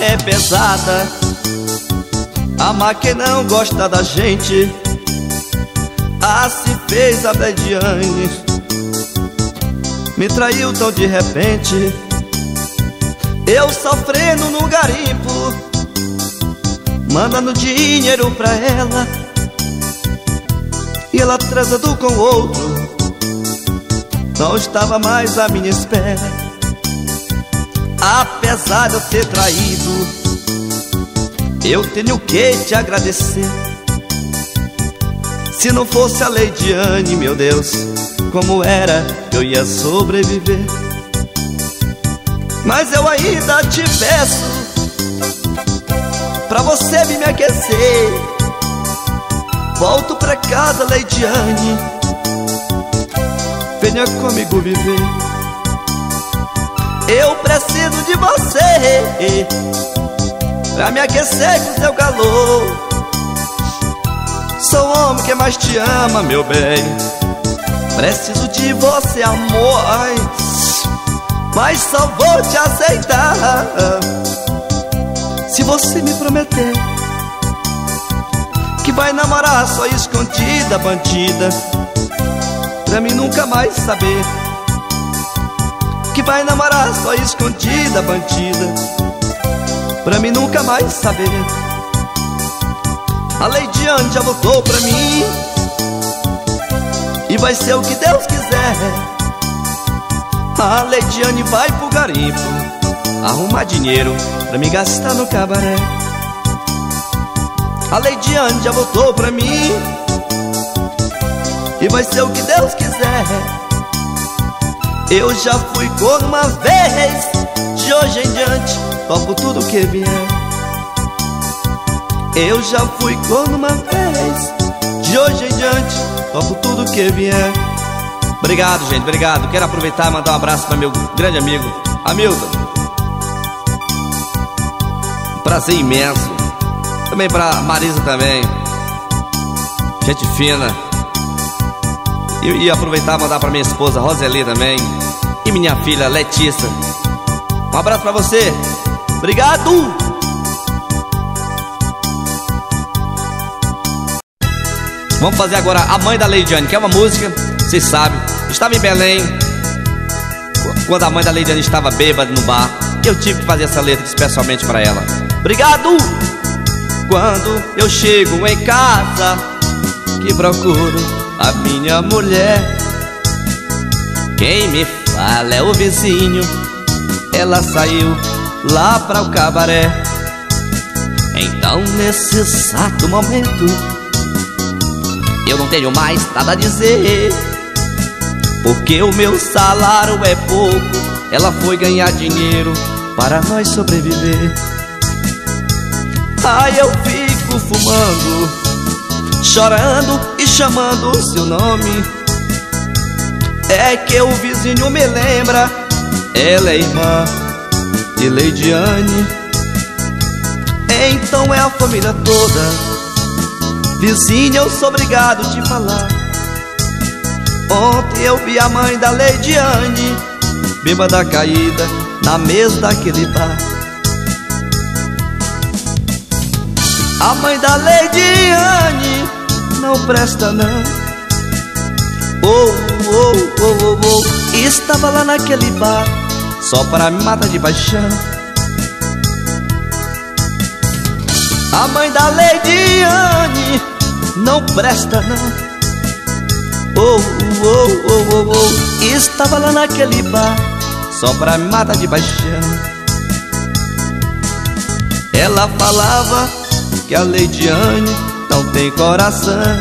é pesada, amar quem não gosta da gente. Se fez a Leidiane, me traiu tão de repente. Eu sofrendo no garimpo, mandando dinheiro pra ela, e ela transando com outro. Não estava mais à minha espera. Apesar de eu ter traído, eu tenho que te agradecer. Se não fosse a Leidiane, meu Deus, como era que eu ia sobreviver? Mas eu ainda te peço pra você vir me aquecer. Volto pra casa, Leidiane, venha comigo viver. Eu preciso de você pra me aquecer com seu calor. Sou o homem que mais te ama, meu bem. Preciso de você, amor. Ai, mas só vou te aceitar se você me prometer que vai namorar só escondida, bandida, pra mim nunca mais saber. Que vai namorar só escondida, bandida, pra mim nunca mais saber. A Leidiane já voltou pra mim, e vai ser o que Deus quiser. A Leidiane vai pro garimpo arrumar dinheiro pra me gastar no cabaré. A Leidiane já voltou pra mim, e vai ser o que Deus quiser. Eu já fui corno uma vez, de hoje em diante topo tudo que vier. Eu já fui corno uma vez, de hoje em diante topo tudo que vier. Obrigado, gente, obrigado. Quero aproveitar e mandar um abraço para meu grande amigo Hamilton. Um prazer imenso. Também para Marisa também, gente fina. E aproveitar e mandar para minha esposa Roseli também, e minha filha Letícia. Um abraço para você. Obrigado. Vamos fazer agora A Mãe da Leidiane, que é uma música, vocês sabem. Estava em Belém, quando a mãe da Leidiane estava bêbada no bar, eu tive que fazer essa letra especialmente para ela. Obrigado! Quando eu chego em casa, que procuro a minha mulher, quem me fala é o vizinho, ela saiu lá para o cabaré. Então nesse exato momento eu não tenho mais nada a dizer, porque o meu salário é pouco, ela foi ganhar dinheiro para nós sobreviver. Aí eu fico fumando, chorando e chamando o seu nome. É que o vizinho me lembra, ela é irmã de Leidiane. Então é a família toda. Vizinha, eu sou obrigado a te falar. Ontem eu vi a mãe da Leidiane, bêbada caída, na mesa daquele bar. A mãe da Leidiane não presta não. Oh, oh, oh, oh, oh. Estava lá naquele bar só para me matar de paixão. A mãe da Leidiane não presta não. Oh, oh, oh, oh, oh. Estava lá naquele bar só pra me matar de paixão. Ela falava que a Leidiane não tem coração,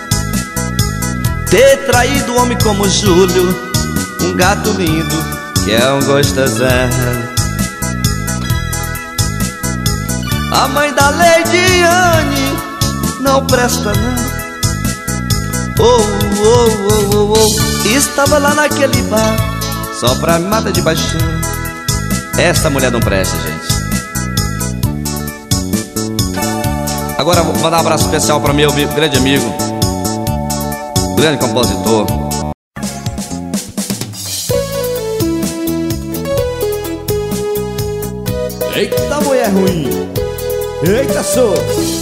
ter traído um homem como Júlio, um gato lindo que é um gostosão. A mãe da Leidiane não presta não. Oh, oh, oh, oh, oh. Estava lá naquele bar só pra me matar de paixão. Essa mulher não presta, gente. Agora vou mandar um abraço especial para meu grande amigo, grande compositor. Eita mulher ruim. Eita, sou.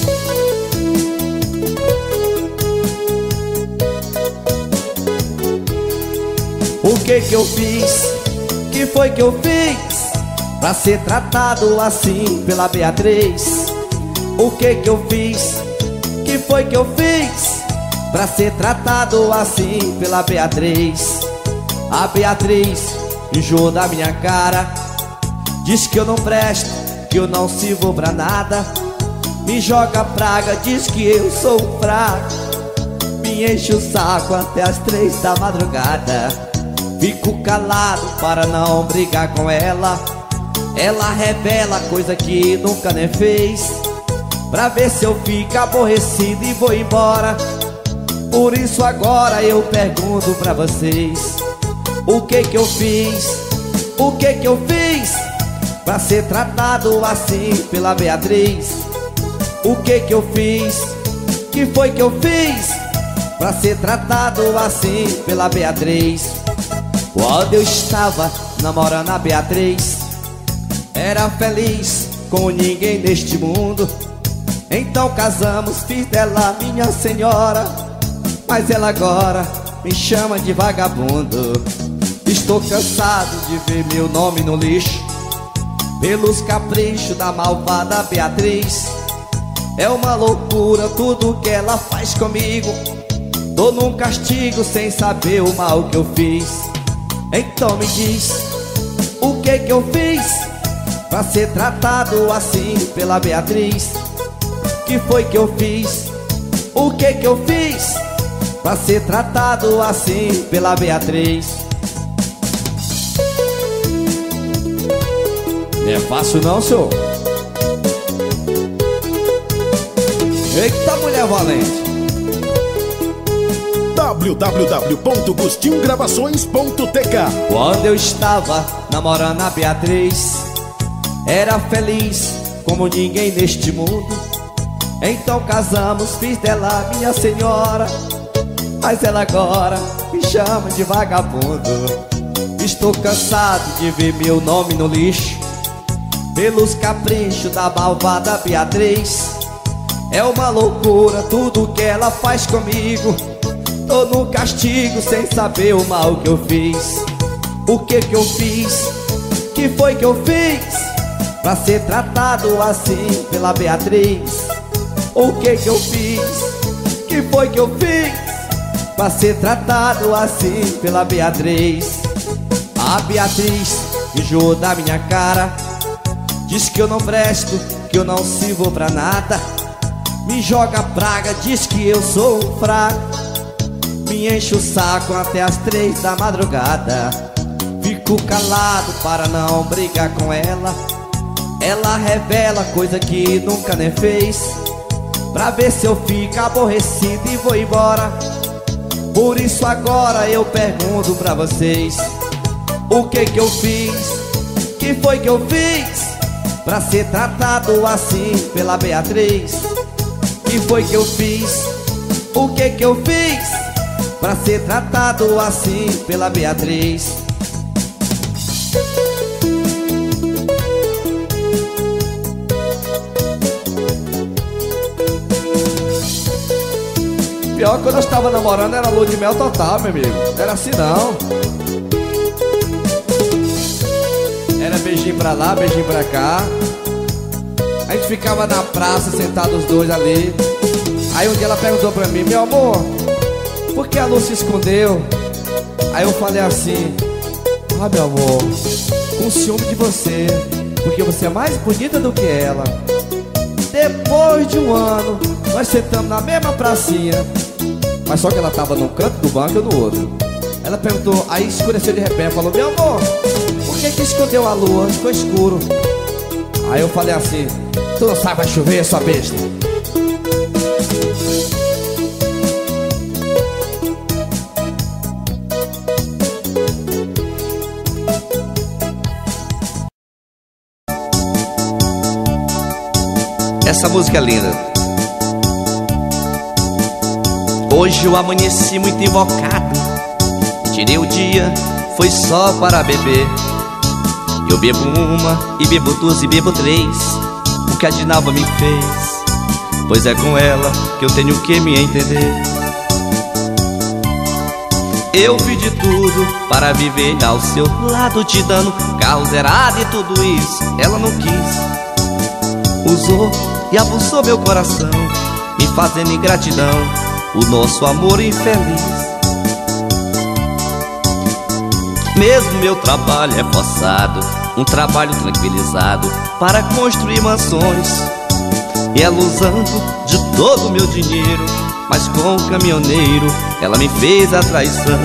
O que eu fiz? Que foi que eu fiz pra ser tratado assim pela Beatriz? O que eu fiz? Que foi que eu fiz pra ser tratado assim pela Beatriz? A Beatriz enjoou da minha cara, diz que eu não presto, que eu não sirvo pra nada. Me joga praga, diz que eu sou fraco, me enche o saco até as 3 da madrugada. Fico calado para não brigar com ela. Ela revela coisa que nunca nem fez, pra ver se eu fico aborrecido e vou embora. Por isso agora eu pergunto pra vocês: o que eu fiz? O que eu fiz pra ser tratado assim pela Beatriz? O que eu fiz? Que foi que eu fiz pra ser tratado assim pela Beatriz? Quando eu estava namorando a Beatriz, era feliz como ninguém neste mundo. Então casamos, fiz dela minha senhora, mas ela agora me chama de vagabundo. Estou cansado de ver meu nome no lixo pelos caprichos da malvada Beatriz. É uma loucura tudo que ela faz comigo. Tô num castigo sem saber o mal que eu fiz. Então me diz, o que eu fiz pra ser tratado assim pela Beatriz? Que foi que eu fiz? O que eu fiz pra ser tratado assim pela Beatriz? Não é fácil não, senhor. Eita, mulher valente. www.gustinhogravações.tk. Quando eu estava namorando a Beatriz, era feliz como ninguém neste mundo. Então casamos, fiz dela minha senhora, mas ela agora me chama de vagabundo. Estou cansado de ver meu nome no lixo pelos caprichos da malvada Beatriz. É uma loucura tudo que ela faz comigo. Tô no castigo sem saber o mal que eu fiz. O que eu fiz? Que foi que eu fiz pra ser tratado assim pela Beatriz? O que eu fiz? Que foi que eu fiz pra ser tratado assim pela Beatriz? A Beatriz enjoou da minha cara, diz que eu não presto, que eu não sirvo pra nada. Me joga praga, diz que eu sou um fraco, me enche o saco até as 3 da madrugada. Fico calado para não brigar com ela. Ela revela coisa que nunca nem fez, pra ver se eu fico aborrecido e vou embora. Por isso agora eu pergunto pra vocês: o que eu fiz? Que foi que eu fiz pra ser tratado assim pela Beatriz? Que foi que eu fiz? O que eu fiz pra ser tratado assim pela Beatriz? Pior que quando eu estava namorando era lua de mel total, meu amigo. Era assim não. Era beijinho pra lá, beijinho pra cá. A gente ficava na praça, sentados os dois ali. Aí um dia ela perguntou pra mim: meu amor, por que a Lu se escondeu? Aí eu falei assim: ah, meu amor, com ciúme de você, porque você é mais bonita do que ela. Depois de um ano, nós sentamos na mesma pracinha, mas só que ela tava num canto do banco e eu no outro. Ela perguntou, aí escureceu de repente, falou: meu amor, por que escondeu a lua? Ficou escuro. Aí eu falei assim: tu não sabe, vai chover, sua besta. Essa música é linda. Hoje eu amanheci muito invocado, tirei o dia, foi só para beber. Eu bebo uma, e bebo duas, e bebo três, que a Dinalva me fez, pois é com ela que eu tenho que me entender. Eu fiz de tudo para viver ao seu lado, te dando carro zerado e tudo isso ela não quis. Usou e abusou meu coração, me fazendo ingratidão o nosso amor infeliz. Mesmo meu trabalho é forçado, um trabalho tranquilizado para construir mansões, e ela usando de todo o meu dinheiro, mas com o caminhoneiro ela me fez a traição.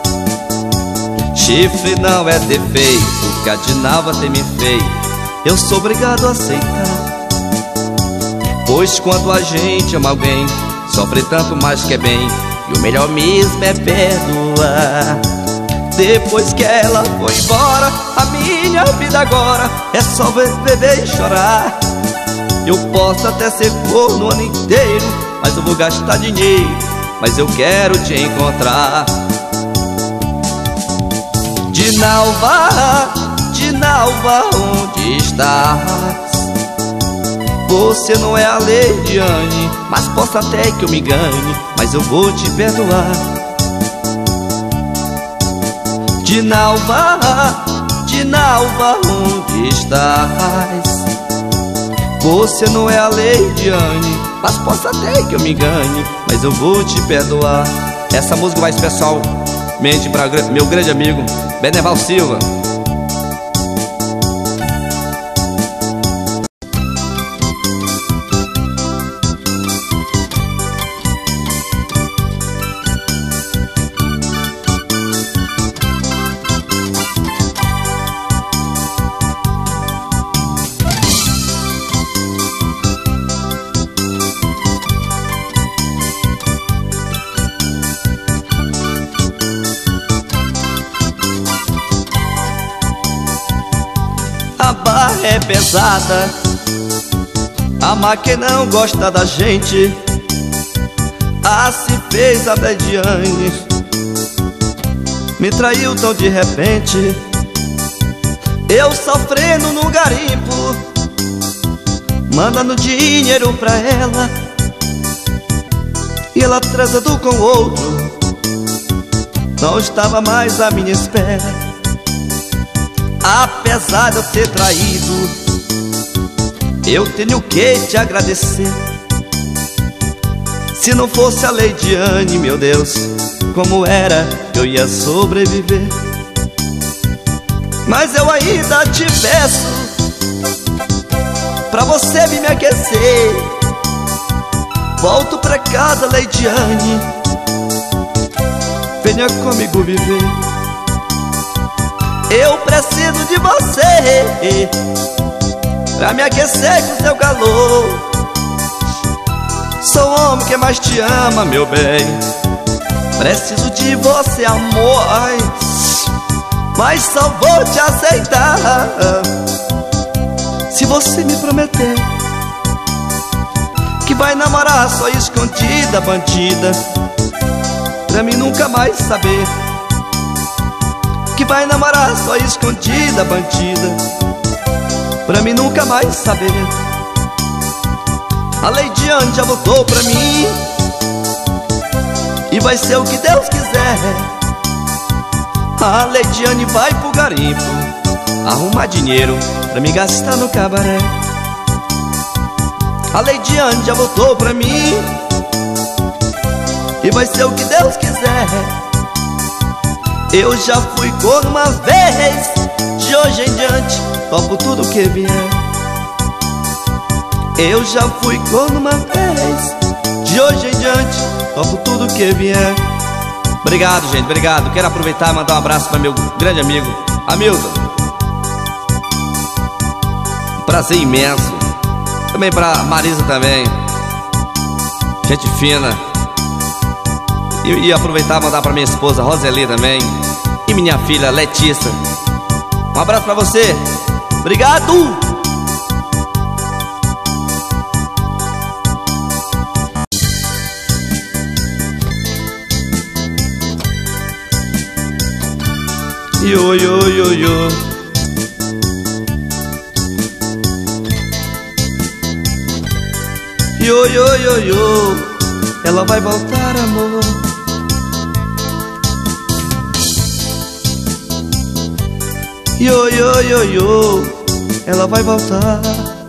Chifre não é defeito que a Dinalva tem me feito, eu sou obrigado a aceitar, pois quando a gente ama alguém, sofre tanto mais que é bem, e o melhor mesmo é perdoar. Depois que ela foi embora, a minha vida agora é só beber e chorar. Eu posso até ser corno o ano inteiro, mas eu vou gastar dinheiro, mas eu quero te encontrar. Dinalva, Dinalva, onde estás? Você não é a Leidiane, mas posso até que eu me engane, mas eu vou te perdoar. Dinalva, Dinalva, onde estás? Você não é a Leidiane, mas posso até que eu me engane, mas eu vou te perdoar. Essa música vai especialmente para meu grande amigo Beneval Silva. A barra é pesada, amar quem não gosta da gente. Assim fez a Leidiane, me traiu tão de repente. Eu sofrendo no garimpo, mandando dinheiro pra ela, e ela transando com outro, não estava mais à minha espera. Apesar de eu ter traído, eu tenho que te agradecer. Se não fosse a Leidiane, meu Deus, como era que eu ia sobreviver? Mas eu ainda te peço pra você vir me aquecer. Volto pra casa, Leidiane, venha comigo viver. Eu preciso de você pra me aquecer com seu calor. Sou o homem que mais te ama, meu bem. Preciso de você, amor, mas só vou te aceitar se você me prometer que vai namorar só escondida, bandida, pra mim nunca mais saber. Que vai namorar só escondida, bandida, pra mim nunca mais saber. A Leidiane já voltou pra mim, e vai ser o que Deus quiser. A Leidiane vai pro garimpo arrumar dinheiro pra me gastar no cabaré. A Leidiane já voltou pra mim, e vai ser o que Deus quiser. Eu já fui corno uma vez, de hoje em diante topo tudo que vier. Eu já fui corno uma vez, de hoje em diante topo tudo que vier. Obrigado, gente, obrigado. Quero aproveitar e mandar um abraço para meu grande amigo Hamilton. Um prazer imenso. Também para Marisa também, gente fina. E aproveitar e mandar pra minha esposa Roseli também, e minha filha Letícia. Um abraço pra você. Obrigado! Yo, yo, yo, yo. Yo, yo, yo, yo, ela vai voltar, amor. Yo, yo, yo, yo, ela vai voltar.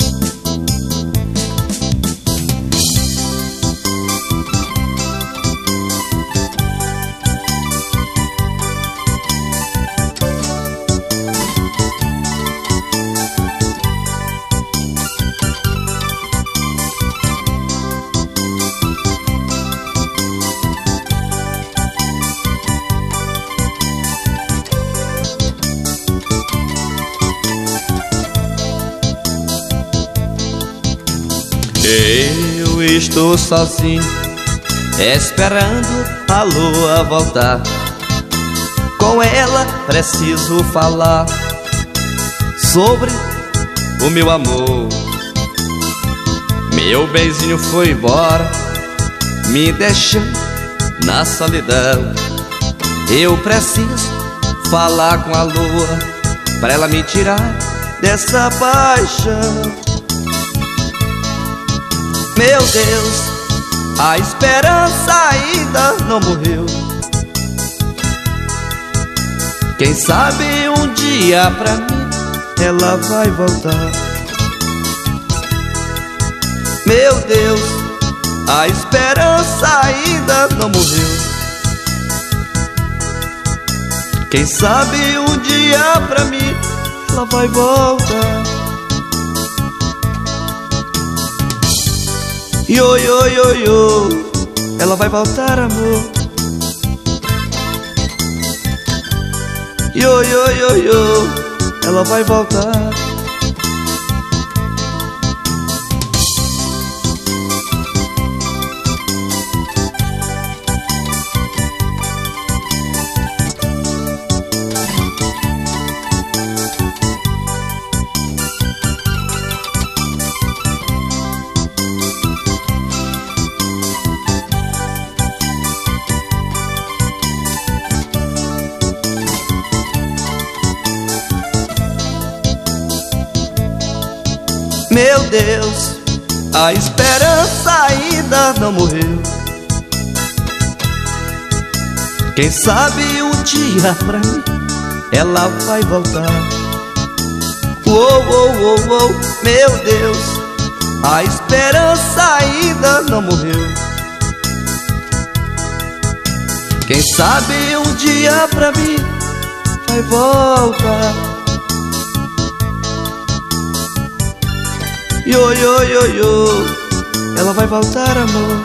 Eu estou sozinho, esperando a lua voltar. Com ela preciso falar sobre o meu amor. Meu benzinho foi embora, me deixando na solidão. Eu preciso falar com a lua, pra ela me tirar dessa paixão. Meu Deus, a esperança ainda não morreu. Quem sabe um dia pra mim ela vai voltar. Meu Deus, a esperança ainda não morreu. Quem sabe um dia pra mim ela vai voltar. Yo, yo, yo, yo, ela vai voltar, amor. Yo, yo, yo, yo, ela vai voltar. Meu Deus, a esperança ainda não morreu. Quem sabe um dia pra mim ela vai voltar. Uou, uou, uou, uou, meu Deus, a esperança ainda não morreu. Quem sabe um dia pra mim vai voltar. Yo, yo, yo, yo, ela vai voltar, amor.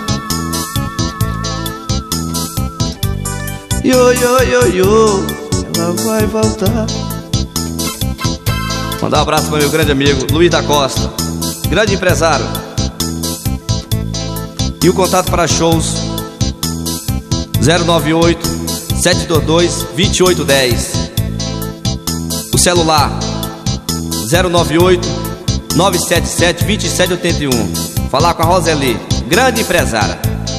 Yo, yo, yo, yo, ela vai voltar. Mandar um abraço para meu grande amigo Luiz da Costa, grande empresário. E o contato para shows 098-722-2810. O celular 098-977-2781. Falar com a Roseli, grande empresária.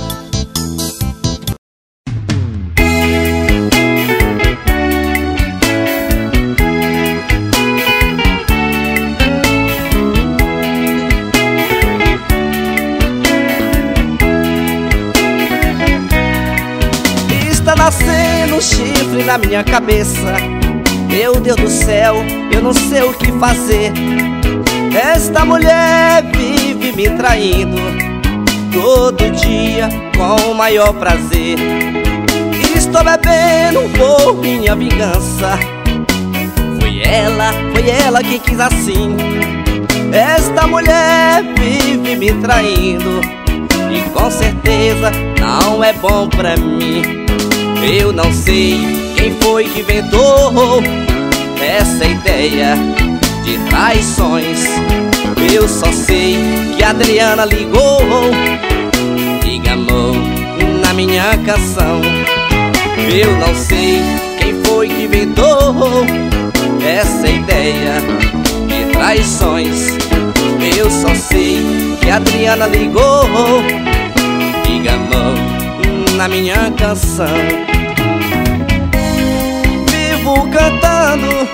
Está nascendo um chifre na minha cabeça. Meu Deus do céu, eu não sei o que fazer. Esta mulher vive me traindo todo dia com o maior prazer. Estou bebendo por minha vingança. Foi ela que quis assim. Esta mulher vive me traindo e com certeza não é bom pra mim. Eu não sei quem foi que inventou essa ideia de traições. Eu só sei que a Adriana ligou e gamou na minha canção. Eu não sei quem foi que inventou essa ideia de traições. Eu só sei que a Adriana ligou e gamou na minha canção. Vivo cantando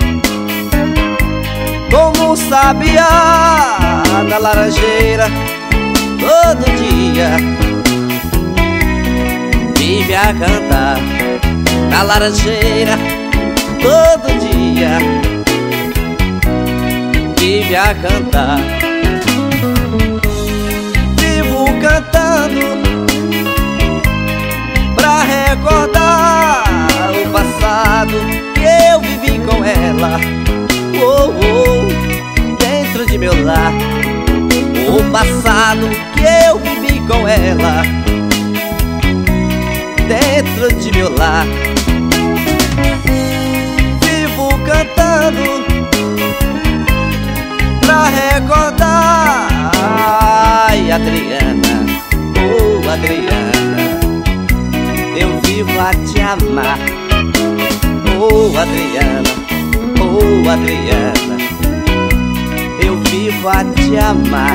como um sabiá na laranjeira, todo a cantar na laranjeira todo dia. Vive a cantar, vivo cantando pra recordar o passado que eu vivi com ela. Oh, oh, dentro de meu lar, o passado que eu vivi com ela. Dentro de meu lar, vivo cantando pra recordar. Ai, Adriana, oh Adriana, eu vivo a te amar. Oh Adriana, oh Adriana, eu vivo a te amar.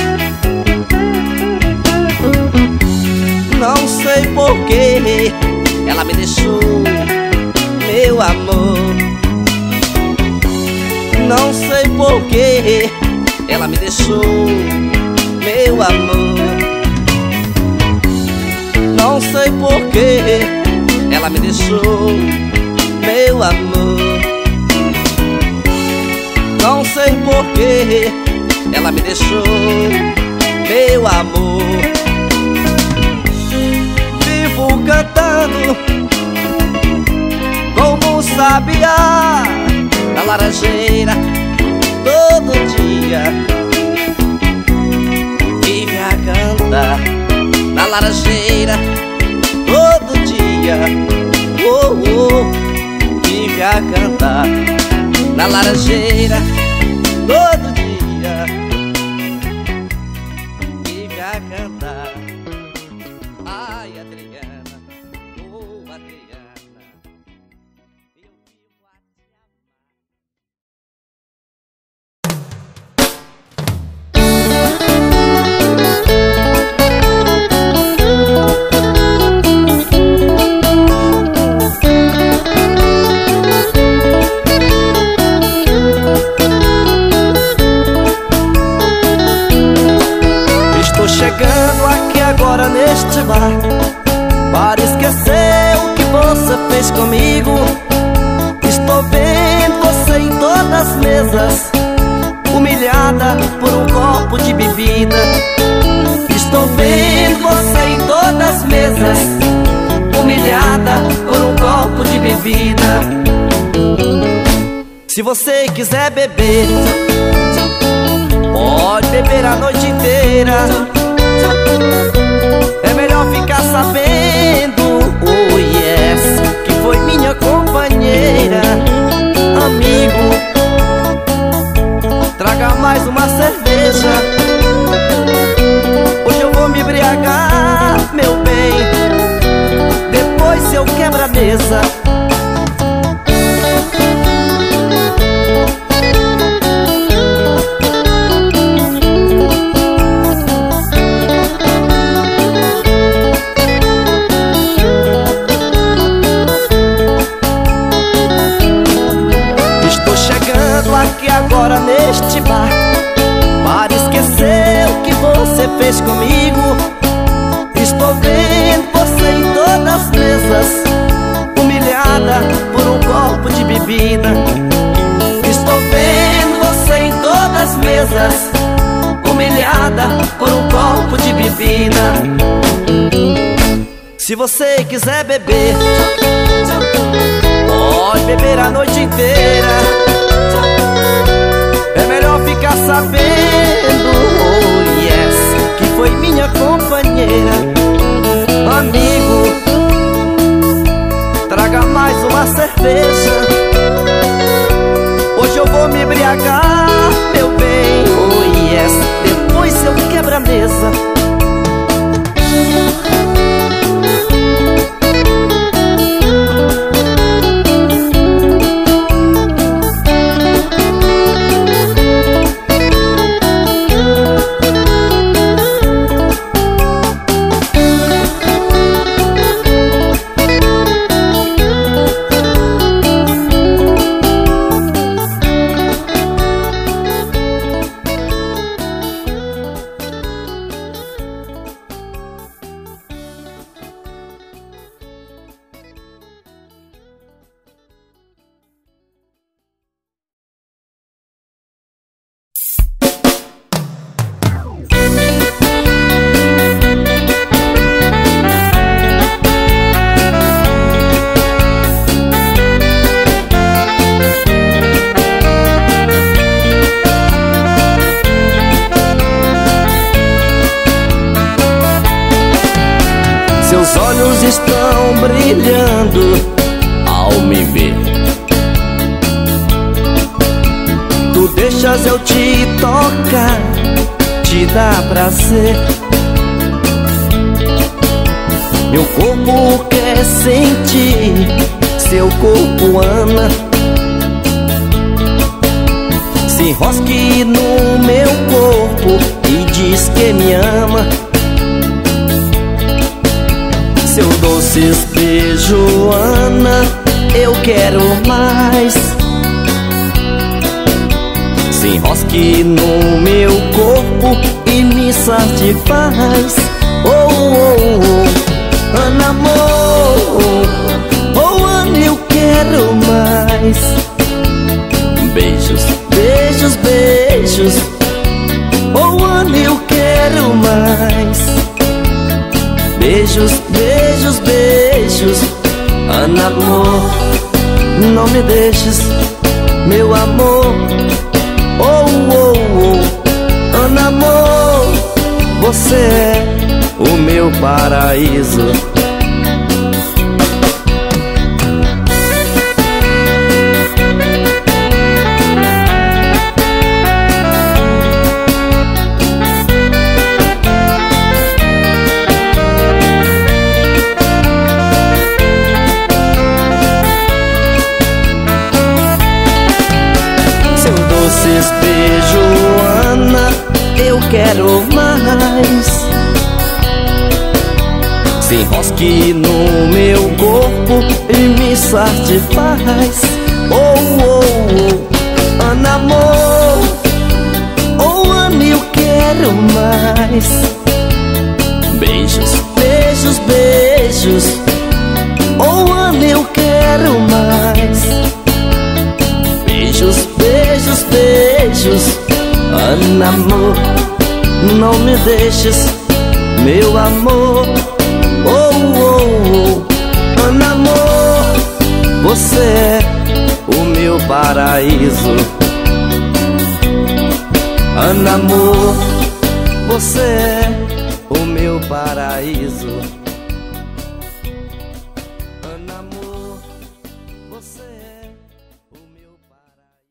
Não sei porquê ela me deixou, meu amor. Não sei porquê ela me deixou, meu amor. Não sei porquê ela me deixou, meu amor. Não sei porquê ela me deixou, meu amor. Vivo cantando como um sabiá na laranjeira todo dia. Vive a cantar na laranjeira todo dia. Oh, oh, vive a cantar na laranjeira todo dia. Vive a cantar. Ai, Adriana, oh Adriana, eu vivo a te chegando aqui agora neste bar para esquecer o que você fez comigo. Estou vendo você em todas as mesas, humilhada por um copo de bebida. Estou vendo você em todas as mesas, humilhada por um copo de bebida. Se você quiser beber, pode beber a noite inteira. É melhor ficar sabendo, oh yes, que foi minha companheira. Amigo, traga mais uma cerveja. Hoje eu vou me embriagar, meu bem. Depois eu quebro a mesa. Agora neste bar para esquecer o que você fez comigo. Estou vendo você em todas as mesas, humilhada por um copo de bebida. Estou vendo você em todas as mesas, humilhada por um copo de bebida. Se você quiser beber, pode beber a noite inteira. É melhor ficar sabendo, oh yes, que foi minha companheira. Amigo, traga mais uma cerveja. Hoje eu vou me embriagar, meu bem, oh yes. Depois eu quebro a mesa. Seus olhos estão brilhando ao me ver. Tu deixas eu te tocar, te dá prazer. Meu corpo quer sentir seu corpo, Ana. Se enrosque no meu corpo e diz que me ama. Seu doce beijo, Ana, eu quero mais. Se enrosque no meu corpo e me satisfaz. Oh, oh, oh. Ana, amor, oh, Ana, eu quero mais. Beijos, beijos, beijos. Oh, Ana, eu quero mais. Beijos, beijos, beijos. Ana, amor, não me deixes, meu amor. Oh, oh, oh. Ana, amor, você é o meu paraíso. Seu doce beijo, Ana, eu quero mais. Se enrosque no meu corpo e me satisfaz. Oh, oh, oh. Ana, amor, oh, Ana, eu quero mais. Beijos, beijos, beijos. Oh, Ana, eu quero mais. Beijos, beijos, beijos. Ana, amor, não me deixes, meu amor. Oh, oh, oh. Ana, amor, você é o meu paraíso. Ana, amor, você é o meu paraíso. Ana, amor, você é o meu paraíso.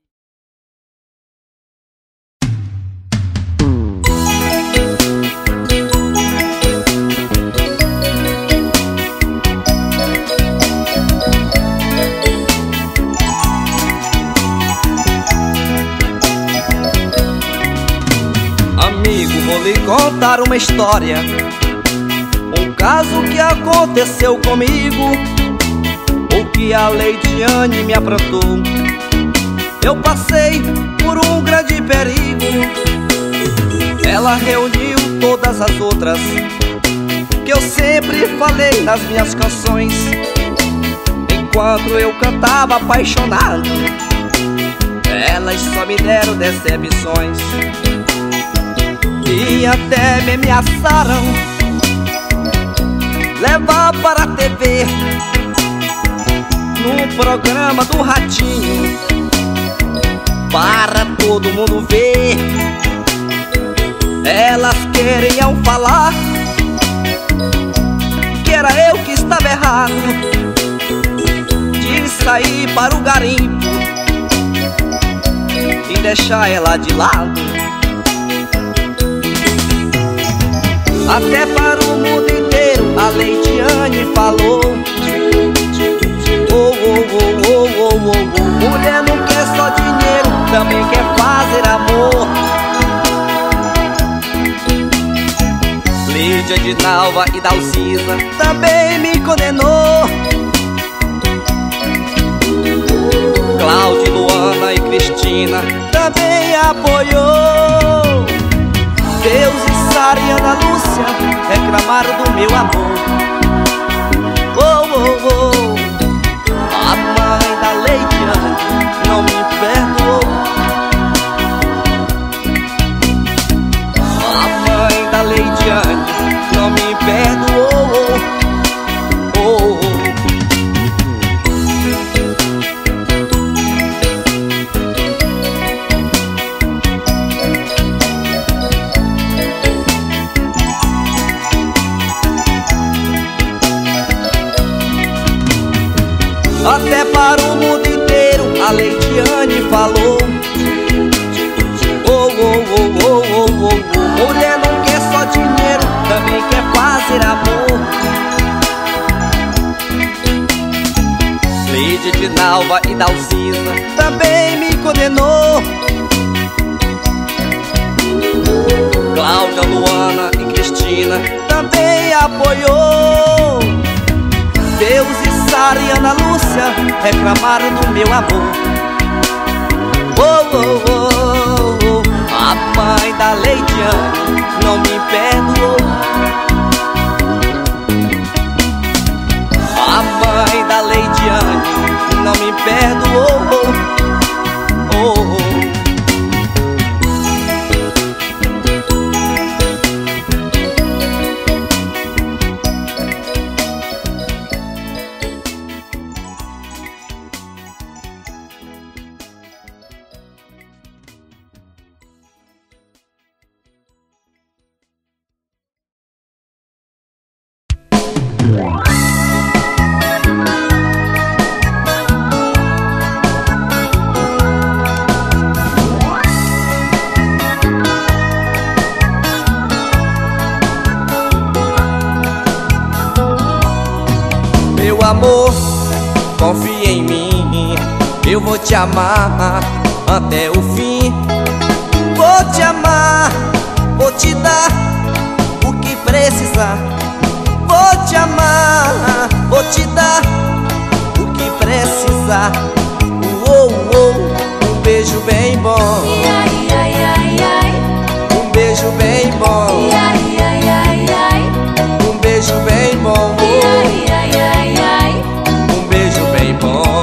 Vou lhe contar uma história, um caso que aconteceu comigo, o que a Leidiane me aprontou. Eu passei por um grande perigo. Ela reuniu todas as outras que eu sempre falei nas minhas canções, enquanto eu cantava apaixonado. Elas só me deram decepções e até me ameaçaram levar para a TV, num programa do Ratinho, para todo mundo ver. Elas queriam falar que era eu que estava errado de sair para o garimpo e deixar ela de lado. Até para o mundo inteiro a Leidiane falou: oh, oh, oh, oh, oh, oh, oh. Mulher não quer só dinheiro, também quer fazer amor. Lídia, Edinalva e Dalcisa também me condenou. Cláudia, Luana e Cristina também apoiou. Deus e Sara e Ana Lúcia reclamaram do meu amor. Oh, oh, oh. A mãe da Leidiane não me perdoou. A mãe da Leidiane não me perdoou. Oh, oh. Até para o mundo inteiro a Leidiane falou. Oh, oh, oh, oh, oh, oh. Mulher não quer só dinheiro, também quer fazer amor. Leide de Nalva e Dalcina também me condenou. Cláudia, Luana e Cristina também apoiou. Deus e Sara e Ana Lúcia reclamaram do meu amor. Oh, oh, oh, oh. A mãe da Leidiane não me perdoou. A mãe da Leidiane não me perdoou. Oh, oh. Meu amor, confia em mim, eu vou te amar até o fim. Vou te amar, vou te dar o que precisar. Vou te amar, vou te dar o que precisar. Um beijo bem bom. Um beijo bem bom. Um beijo bem bom. Um beijo bem bom.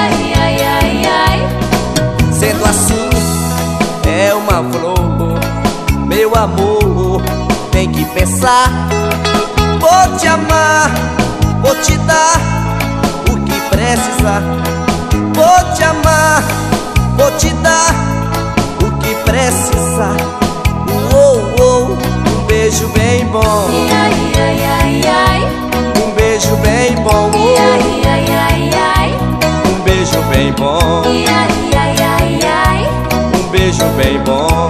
Sendo assim, é uma flor, meu amor, tem que pensar. Vou te amar, vou te dar o que precisar. Vou te amar, vou te dar o que precisar. Um beijo bem bom. Um beijo bem bom. Um beijo bem bom. Um beijo bem bom.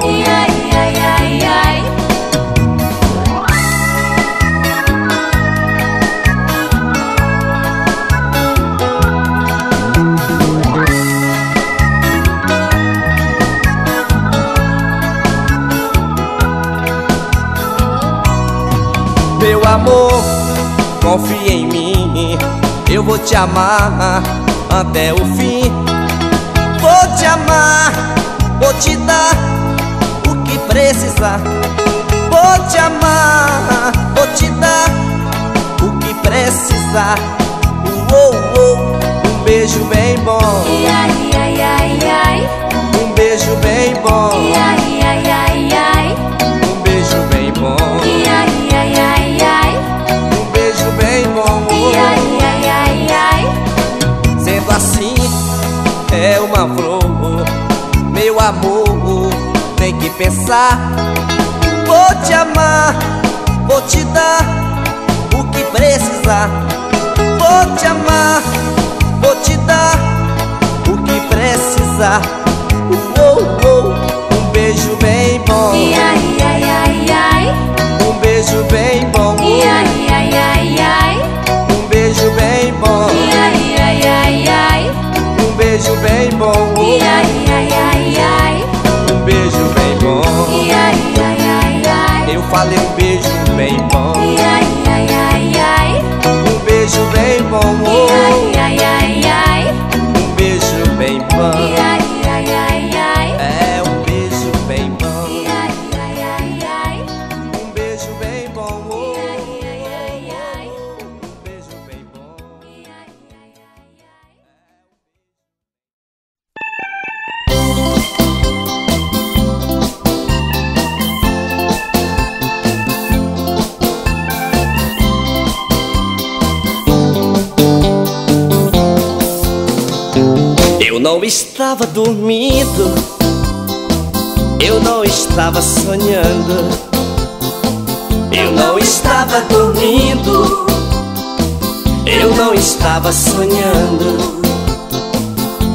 Meu amor, confia em mim, eu vou te amar até o fim. Vou te amar, vou te dar o que precisar. Vou te amar, vou te dar o que precisar. Um beijo bem bom. Um beijo bem bom. Um beijo bem bom. Um beijo bem bom. Sendo assim, é uma flor, meu amor, tem que pensar. Vou te amar, vou te dar o que precisar. Vou te amar, vou te dar o que precisar. Um beijo bem bom. Um beijo bem bom. Um beijo bem bom. Um beijo bem bom. Um beijo bem bom. Eu falei um beijo bem bom. Um beijo bem bom. Um beijo bem bom. É um beijo bem bom. Um beijo bem bom. Um beijo bem bom. Eu não estava dormindo, eu não estava sonhando. Eu não estava dormindo, eu não estava sonhando.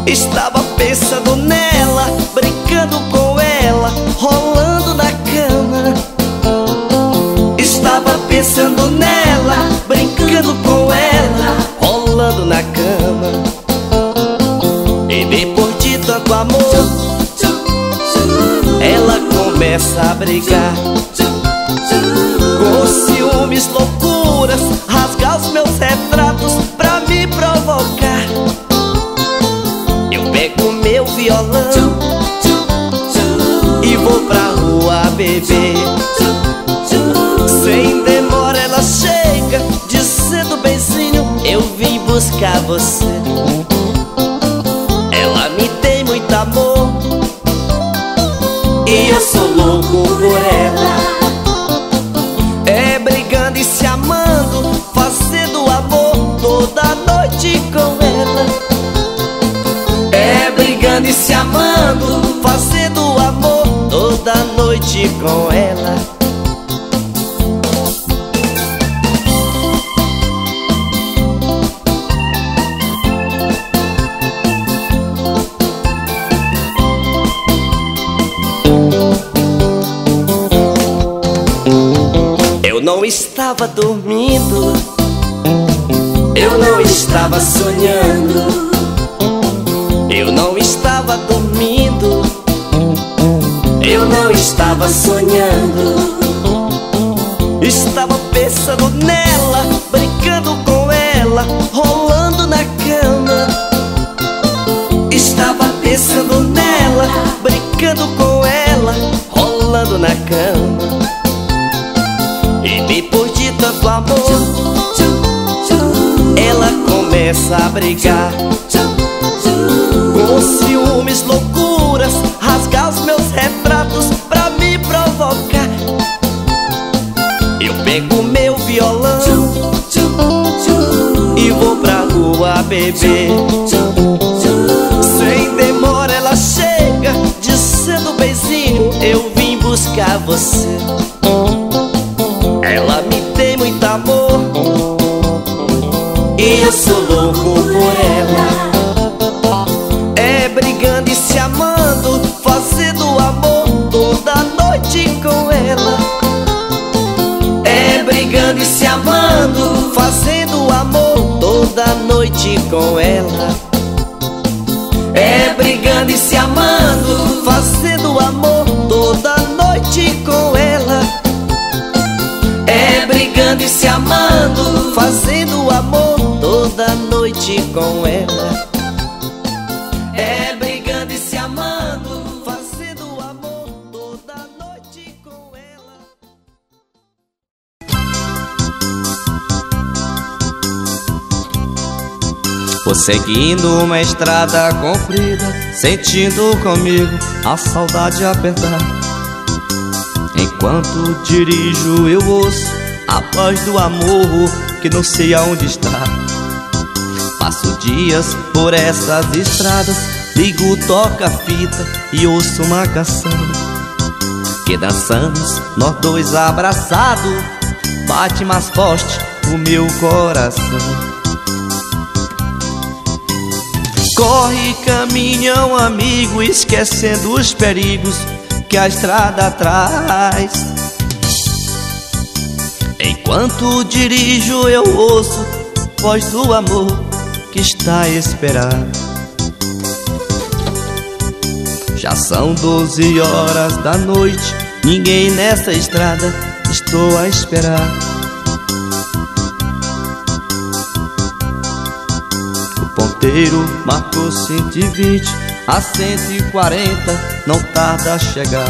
Estava pensando nela, brincando com ela, rolando na cama. Estava pensando nela, brincando com ela, rolando na cama. E depois de tanto amor, ela começa a brigar, com ciúmes, loucuras, rasgar os meus retratos pra me provocar. Eu pego meu violão e vou pra rua beber. Sem demora ela chega, dizendo: benzinho, eu vim buscar você. Ela me tem muito amor e eu sou louco por ela. É brigando e se amando, fazendo amor toda noite com ela. É brigando e se amando, fazendo amor toda noite com ela. Eu não estava dormindo, eu não estava sonhando. Eu não estava dormindo, eu não estava sonhando. Estava pensando nela, brincando com ela, rolando na cama. Estava pensando nela, brincando com ela, rolando na cama. E depois de tanto amor, ela começa a brigar, com ciúmes, loucuras, rasgar os meus retratos pra me provocar. Eu pego meu violão e vou pra rua beber. Sem demora ela chega, dizendo: benzinho, eu vim buscar você. Ela me tem muito amor e eu sou louco por ela. É brigando e se amando, fazendo amor toda noite com ela. É brigando e se amando, fazendo amor toda noite com ela. É brigando e se amando, fazendo amor toda noite com ela. É brigando e se amando, fazendo amor toda noite com ela. É brigando e se amando, fazendo amor toda noite com ela. Vou seguindo uma estrada comprida, sentindo comigo a saudade apertar. Enquanto dirijo eu ouço a voz do amor que não sei aonde está. Passo dias por essas estradas, ligo, toca a fita e ouço uma canção que dançamos nós dois abraçados. Bate mais forte o meu coração. Corre, caminha um amigo, esquecendo os perigos que a estrada traz. Enquanto dirijo eu ouço a voz do amor que está a esperar. Já são 12 horas da noite, ninguém nessa estrada, estou a esperar. O ponteiro marcou 120, a 140 não tarda a chegar.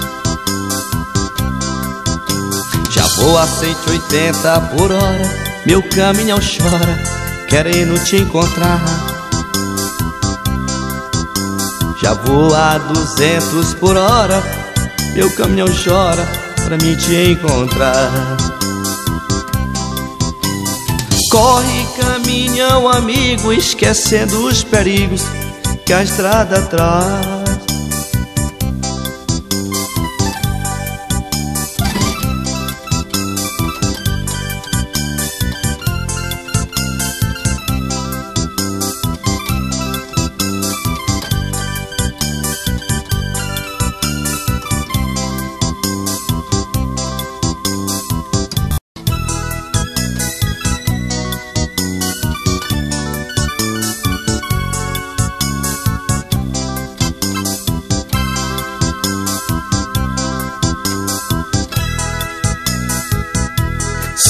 Já vou a 180 por hora, meu caminhão chora, querendo te encontrar. Já vou a 200 por hora, meu caminhão chora pra mim te encontrar. Corre, caminhão amigo, esquecendo os perigos que a estrada traz.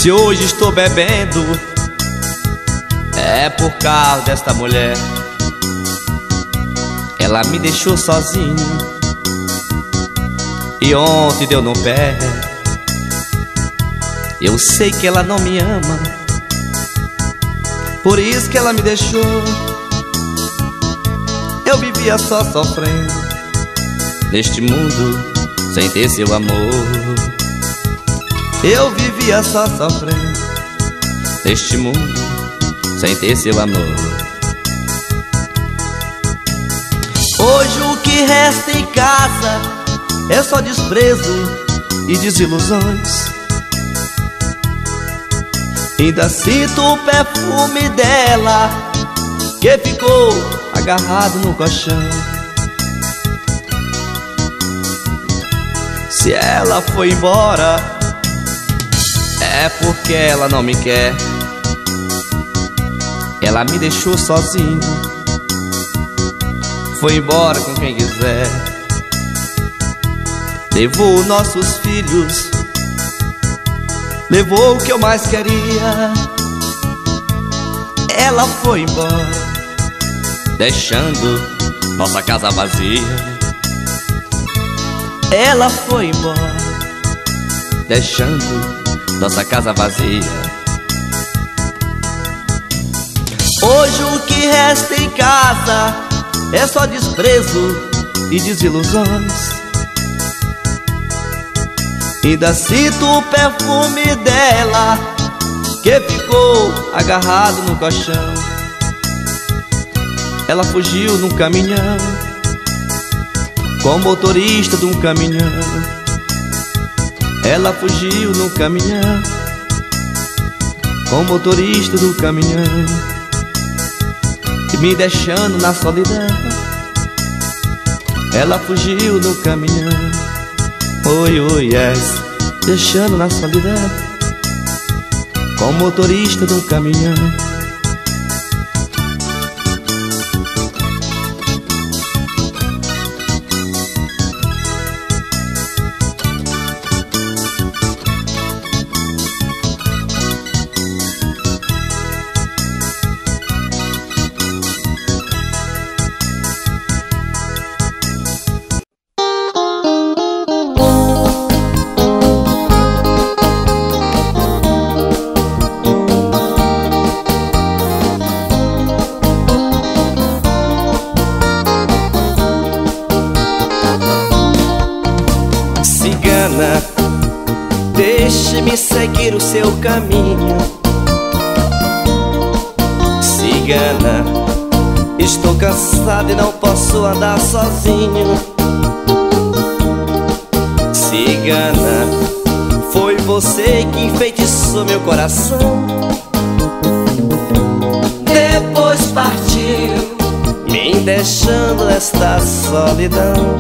Se hoje estou bebendo, é por causa desta mulher. Ela me deixou sozinho e ontem deu no pé. Eu sei que ela não me ama, por isso que ela me deixou. Eu vivia só sofrendo neste mundo sem ter seu amor. Eu vivia só sofrendo neste mundo sem ter seu amor. Hoje o que resta em casa é só desprezo e desilusões. Ainda sinto o perfume dela que ficou agarrado no colchão. Se ela foi embora, é porque ela não me quer. Ela me deixou sozinho, foi embora com quem quiser. Levou nossos filhos, levou o que eu mais queria. Ela foi embora, deixando nossa casa vazia. Ela foi embora, deixando nossa casa vazia. Hoje o que resta em casa é só desprezo e desilusões. Ainda sinto o perfume dela que ficou agarrado no colchão. Ela fugiu num caminhão, com o motorista de um caminhão. Ela fugiu num caminhão, com o motorista do caminhão, e me deixando na solidão. Ela fugiu no caminhão, oi, oi, yes, deixando na solidão, com o motorista do caminhão. Deixe-me seguir o seu caminho. Cigana, estou cansado e não posso andar sozinho. Cigana, foi você que enfeitiçou meu coração. Depois partiu, me deixando nesta solidão.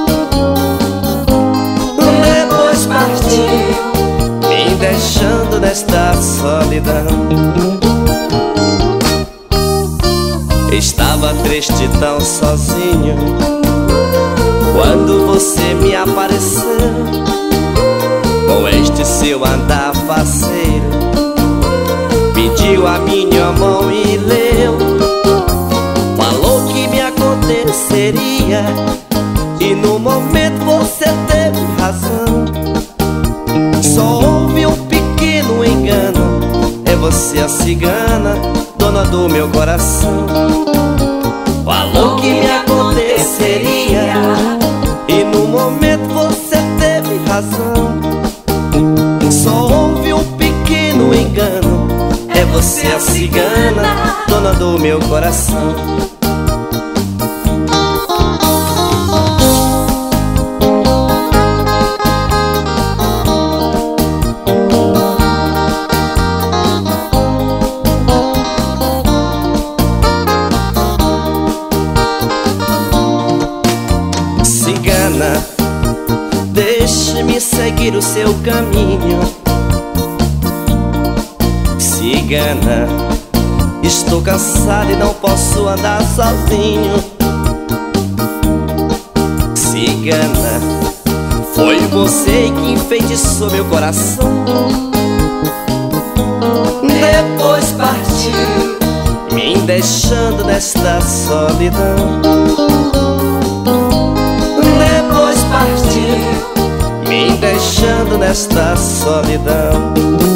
Depois partiu, me deixando nesta solidão. Estava triste, tão sozinho, quando você me apareceu, com este seu andar faceiro. Pediu a minha mão e leu, falou que me aconteceria, e no momento você teve razão. Só houve um pequeno engano, é você a cigana, dona do meu coração. Falou que me aconteceria, e no momento você teve razão. Só houve um pequeno engano, é você a cigana, dona do meu coração. Deixe-me seguir o seu caminho. Cigana, estou cansado e não posso andar sozinho. Cigana, foi você que enfeitiçou meu coração. deixando nesta solidão. Depois partiu, me deixando nesta solidão.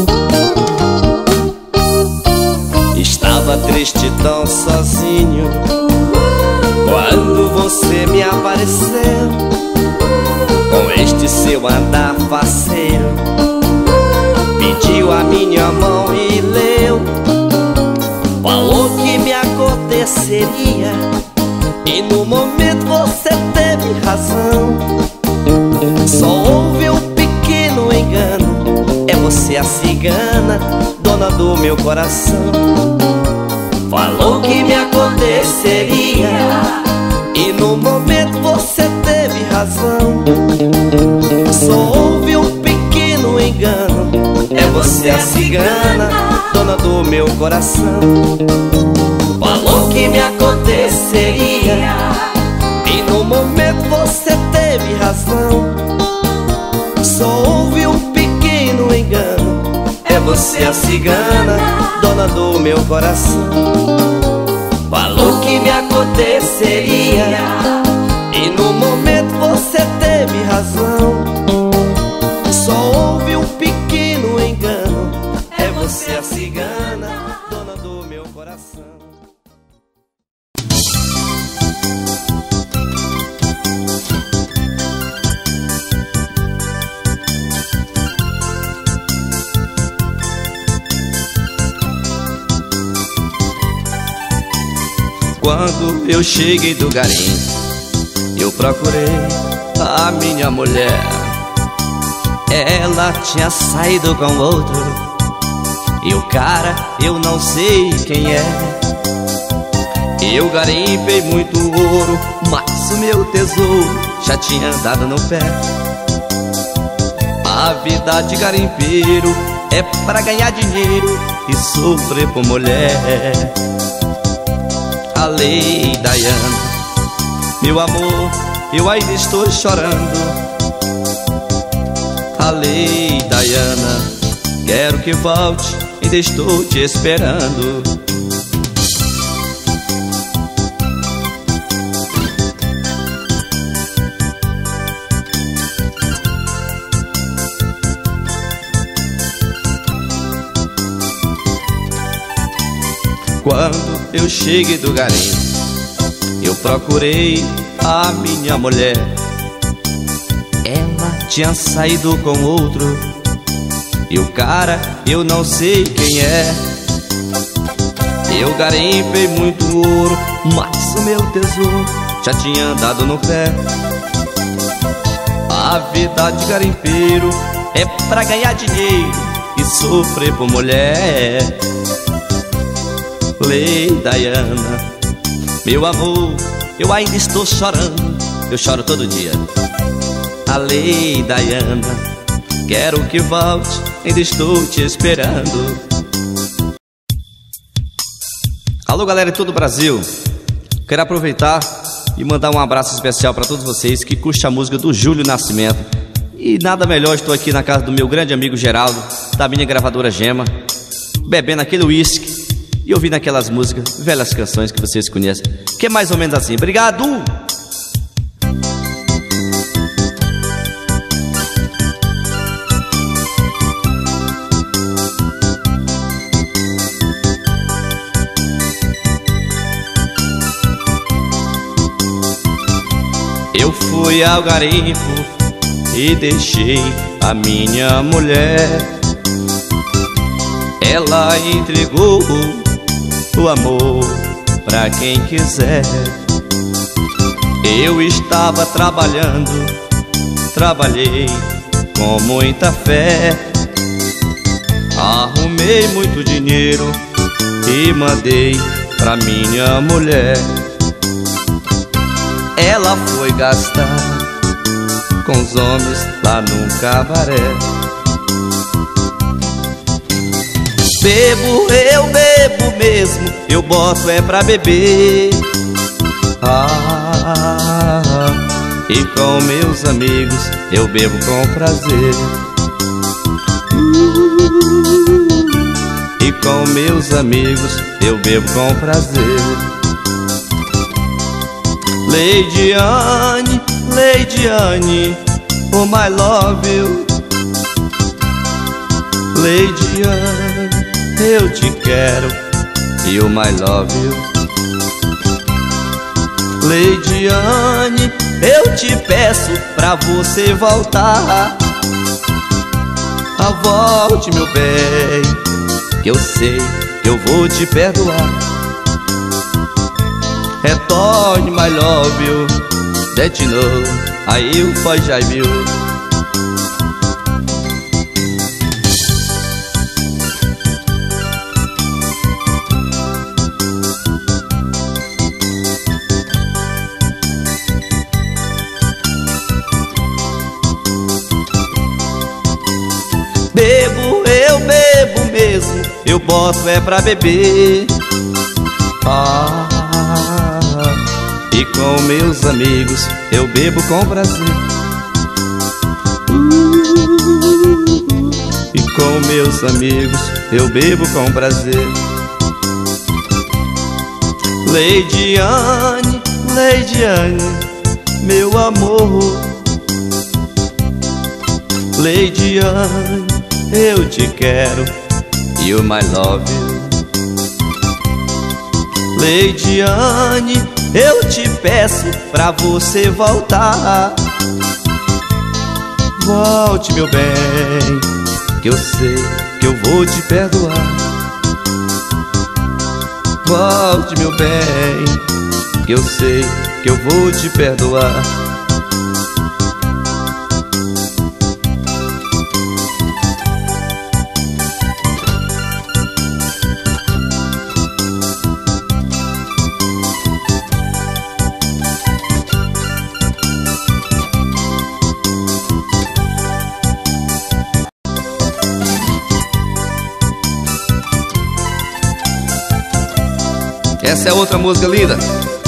Estava triste, tão sozinho, quando você me apareceu, com este seu andar faceiro, pediu a minha mão e leu. Falou que me aconteceria, e no momento você teve razão. Só houve um pequeno engano, é você a cigana, dona do meu coração. Falou que me aconteceria, e no momento você teve razão. Só houve um pequeno engano, é você a cigana, dona do meu coração. Falou que me aconteceria, e no momento você teve razão. Só houve um pequeno engano, é você a cigana, dona do meu coração. Falou que me aconteceria, e no momento você teve razão. Só houve um pequeno engano, é você a cigana, dona do meu coração. Quando eu cheguei do garimpo, eu procurei a minha mulher. Ela tinha saído com outro, e o cara eu não sei quem é. Eu garimpei muito ouro, mas o meu tesouro já tinha dado no pé. A vida de garimpeiro é pra ganhar dinheiro e sofrer por mulher. A lei Diana, meu amor, eu ainda estou chorando. A lei Diana, quero que volte, ainda estou te esperando. Quando eu cheguei do garimpo, eu procurei a minha mulher. Ela tinha saído com outro, e o cara eu não sei quem é. Eu garimpei muito ouro, mas o meu tesouro já tinha dado no pé. A vida de garimpeiro é pra ganhar dinheiro e sofrer por mulher. Lei Diana, meu amor, eu ainda estou chorando, eu choro todo dia. A lei Diana, quero que volte, ainda estou te esperando. Alô galera de todo o Brasil, quero aproveitar e mandar um abraço especial para todos vocês que curtem a música do Júlio Nascimento. E nada melhor, estou aqui na casa do meu grande amigo Geraldo, da minha gravadora Gema, bebendo aquele uísque e ouvindo aquelas músicas, velhas canções que vocês conhecem, que é mais ou menos assim. Obrigado! Eu fui ao garimpo e deixei a minha mulher. Ela entregou o amor pra quem quiser. Eu estava trabalhando, trabalhei com muita fé. Arrumei muito dinheiro e mandei pra minha mulher. Ela foi gastar com os homens lá num cabaré. Bebo, eu bebo mesmo, eu boto é pra beber. E com meus amigos eu bebo com prazer. e com meus amigos eu bebo com prazer. Lady Anne, Lady Anne, oh my love you. Lady Anne, eu te quero e oh my love you. Lady Anne, eu te peço pra você voltar. Volte, meu bem, que eu sei que eu vou te perdoar. Retorne, my love you, that you know I will forgive you. Bebo, eu bebo mesmo, eu boto é pra beber. E com meus amigos eu bebo com prazer. E com meus amigos eu bebo com prazer. Lady Anne, Lady Anne, meu amor. Lady Anne, eu te quero e you my love you. Lady Anne, eu te peço pra você voltar. Volte, meu bem, que eu sei que eu vou te perdoar. Volte, meu bem, que eu sei que eu vou te perdoar. Essa é outra música linda.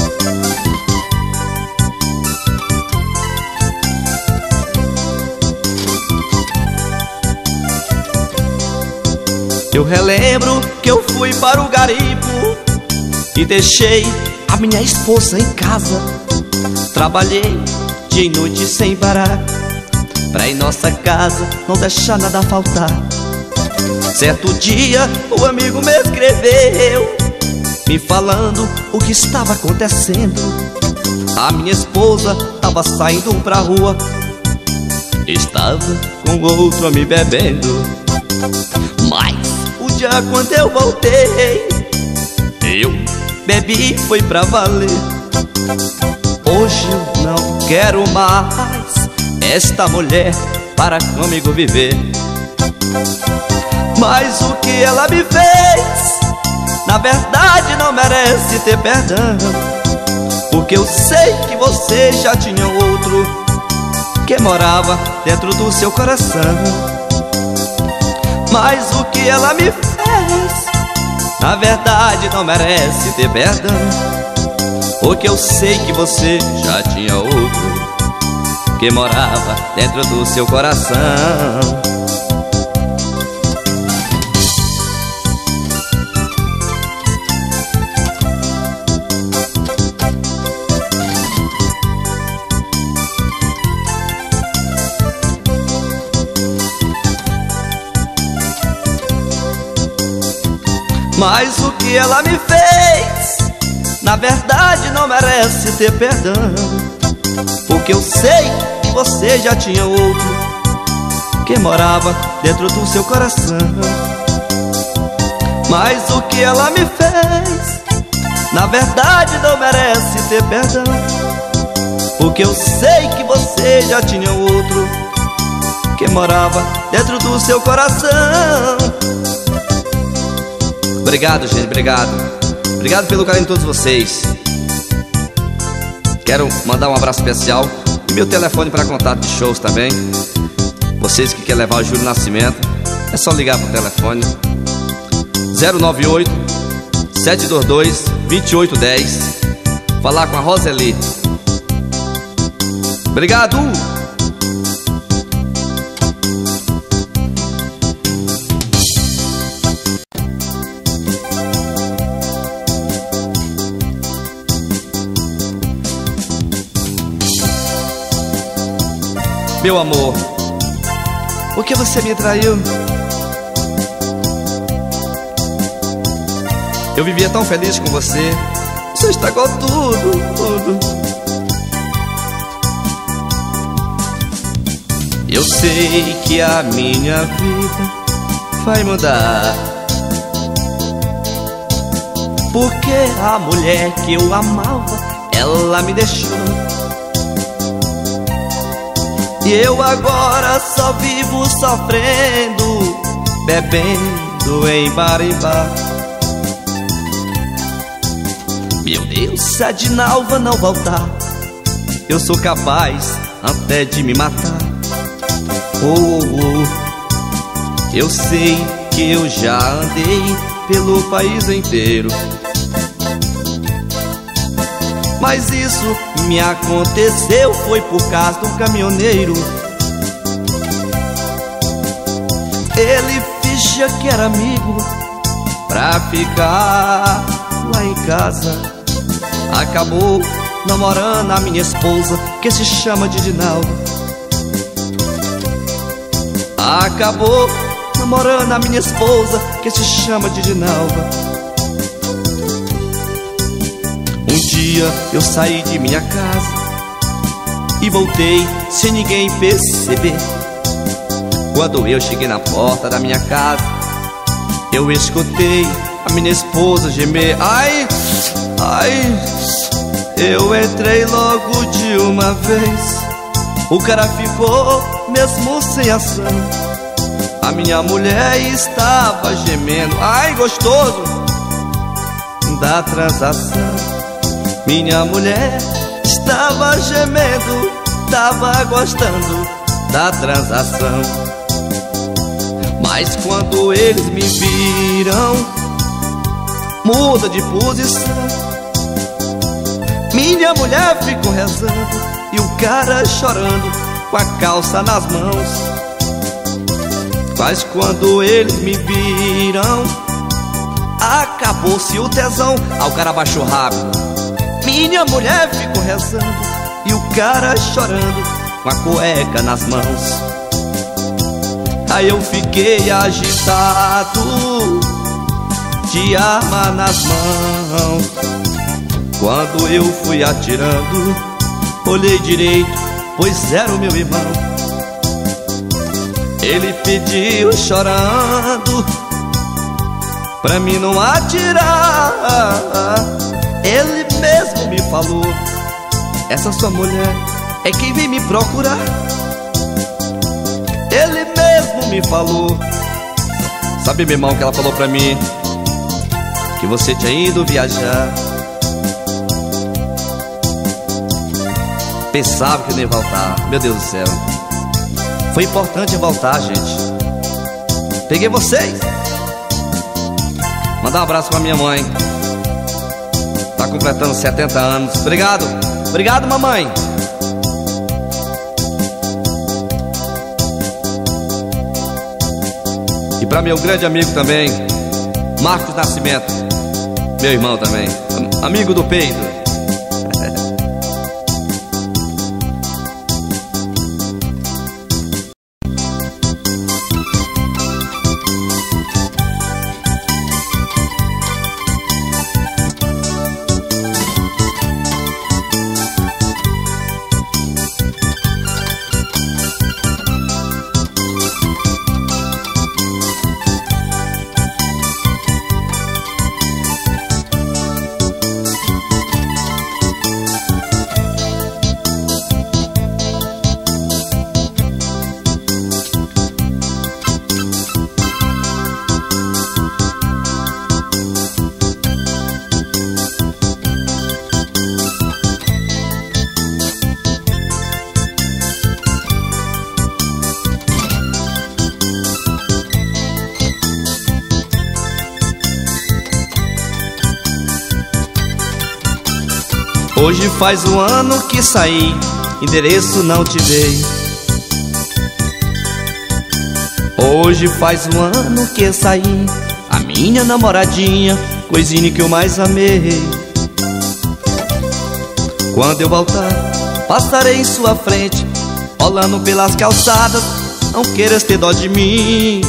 Eu relembro que eu fui para o garimpo e deixei a minha esposa em casa. Trabalhei dia e noite sem parar, pra em nossa casa não deixar nada faltar. Certo dia o amigo me escreveu, me falando o que estava acontecendo. A minha esposa estava saindo pra rua, estava com outro me bebendo. Mas o dia quando eu voltei, eu bebi foi pra valer. Hoje eu não quero mais esta mulher para comigo viver. Mas o que ela me fez, na verdade não merece ter perdão, porque eu sei que você já tinha outro que morava dentro do seu coração. Mas o que ela me fez, na verdade não merece ter perdão, porque eu sei que você já tinha outro que morava dentro do seu coração. Mas o que ela me fez, na verdade não merece ter perdão, porque eu sei que você já tinha outro que morava dentro do seu coração. Mas o que ela me fez, na verdade não merece ter perdão, porque eu sei que você já tinha outro que morava dentro do seu coração. Obrigado, gente, obrigado. Obrigado pelo carinho de todos vocês. Quero mandar um abraço especial e meu telefone para contato de shows também. Vocês que querem levar o Júlio Nascimento, é só ligar pro telefone 098 722 2810. Falar com a Roseli. Obrigado. Meu amor, por que você me traiu? Eu vivia tão feliz com você. Você estragou tudo. Eu sei que a minha vida vai mudar, porque a mulher que eu amava, ela me deixou. E eu agora só vivo sofrendo, bebendo em bar e bar. Meu Deus, se a Dinalva não voltar, eu sou capaz até de me matar. Eu sei que eu já andei pelo país inteiro, mas isso me aconteceu foi por causa do caminhoneiro. Ele fingia que era amigo pra ficar lá em casa. Acabou namorando a minha esposa, que se chama de Dinalva. Acabou namorando a minha esposa, que se chama de Dinalva. Um dia eu saí de minha casa e voltei sem ninguém perceber. Quando eu cheguei na porta da minha casa, eu escutei a minha esposa gemer. Ai, ai, eu entrei logo de uma vez. O cara ficou mesmo sem ação. A minha mulher estava gemendo. Ai, gostoso da transação. Minha mulher estava gemendo, estava gostando da transação. Mas quando eles me viram, muda de posição. Minha mulher ficou rezando e o cara chorando com a calça nas mãos. Mas quando eles me viram, acabou-se o tesão. O cara baixou rápido. Minha mulher ficou rezando e o cara chorando com a cueca nas mãos. Aí eu fiquei agitado, de arma nas mãos. Quando eu fui atirando, olhei direito, pois era o meu irmão. Ele pediu chorando pra mim não atirar. Ele mesmo me falou: essa sua mulher é quem vem me procurar. Ele mesmo me falou. Sabe, meu irmão, que ela falou pra mim? Que você tinha ido viajar. Pensava que eu não ia voltar. Meu Deus do céu, foi importante voltar, gente. Peguei vocês. Mandar um abraço pra minha mãe. Tá completando 70 anos. Obrigado. Obrigado, mamãe. E pra meu grande amigo também, Marcos Nascimento. Meu irmão também, amigo do peito. Hoje faz um ano que saí, endereço não te dei. Hoje faz um ano que saí, a minha namoradinha, coisinha que eu mais amei. Quando eu voltar, passarei em sua frente, rolando pelas calçadas, não queiras ter dó de mim.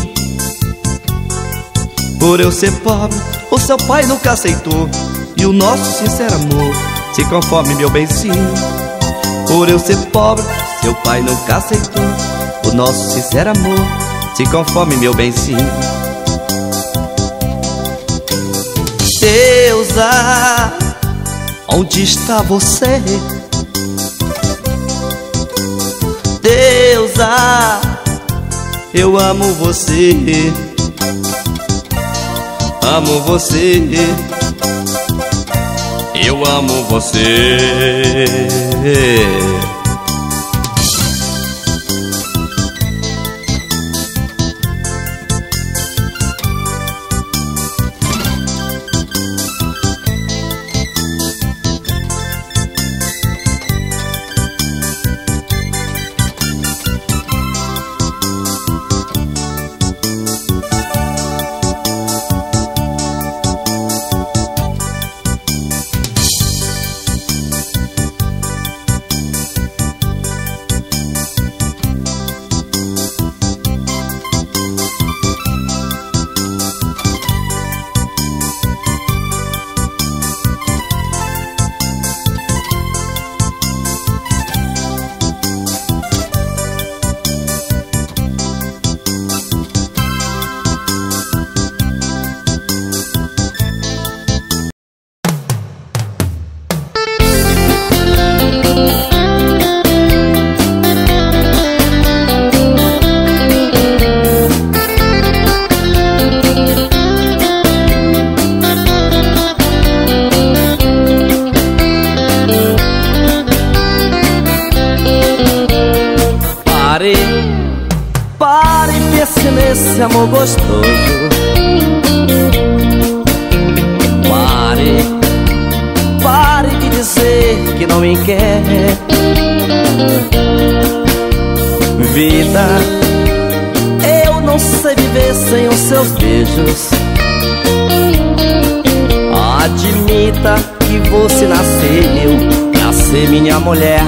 Por eu ser pobre, o seu pai nunca aceitou, e o nosso sincero amor se conforme, meu benzinho. Por eu ser pobre, seu pai nunca aceitou, o nosso sincero amor se conforme, meu benzinho. Deusa, onde está você? Deusa, eu amo você. Amo você, eu amo você. Pare e pense nesse amor gostoso. Pare de dizer que não me quer. Vida, eu não sei viver sem os seus beijos. Admita que você nasceu pra ser minha mulher.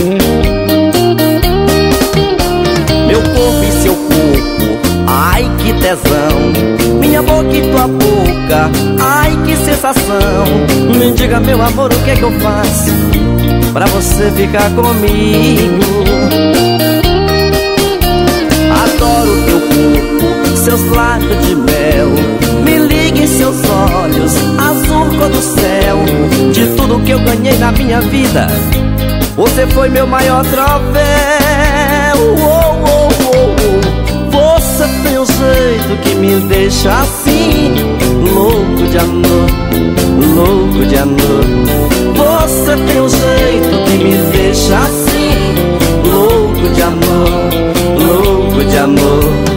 Meu corpo e seu corpo, ai que tesão. Minha boca e tua boca, ai que sensação. Me diga, meu amor, o que é que eu faço pra você ficar comigo? Adoro teu corpo, seus lábios de mel. Me ligue em seus olhos, azul cor do céu. De tudo que eu ganhei na minha vida, você foi meu maior troféu. Você tem um jeito que me deixa assim, louco de amor, louco de amor. Você tem um jeito que me deixa assim, louco de amor, louco de amor.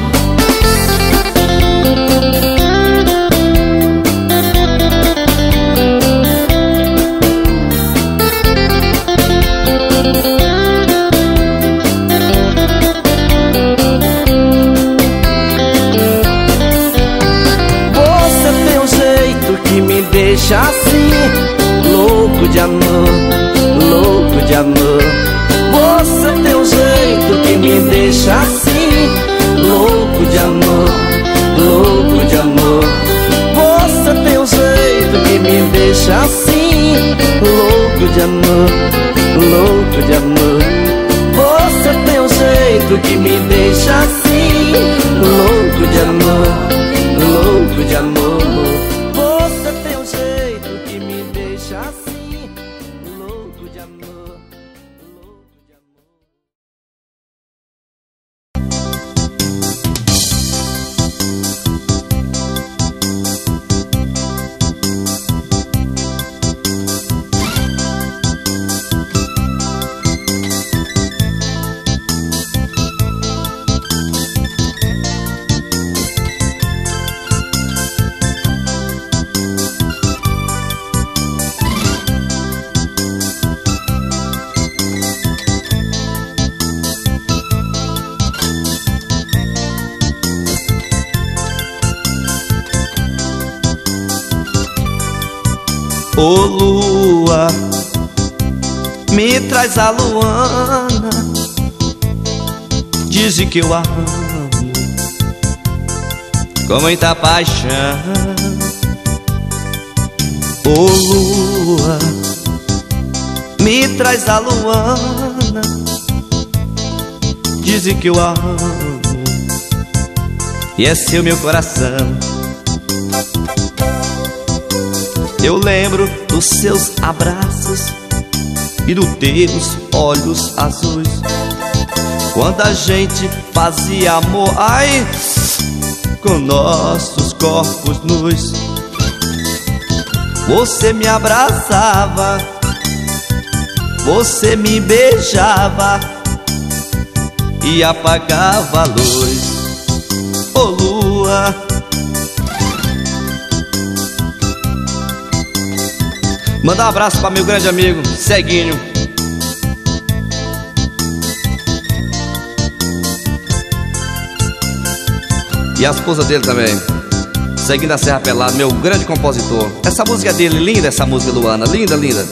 Deixa assim, louco de amor, louco de amor. Você tem um jeito que me deixa assim, louco de amor, louco de amor. Você tem um jeito que me deixa assim, louco de amor, louco de amor. Você tem um jeito que me deixa assim, louco de amor, louco de amor. Ô lua, me traz a Luana, Dizem que eu amo com muita paixão. Ô lua, me traz a luana. Dizem que eu amo e é seu meu coração. Eu lembro dos seus abraços e dos teus olhos azuis, quando a gente fazia amor, ai, com nossos corpos nus. Você me abraçava, você me beijava e apagava a luz. Ô lua, manda um abraço para meu grande amigo Ceguinho. E a esposa dele também, Ceguinho da Serra Pelada, meu grande compositor. Essa música é dele, linda essa música, Luana, linda, linda.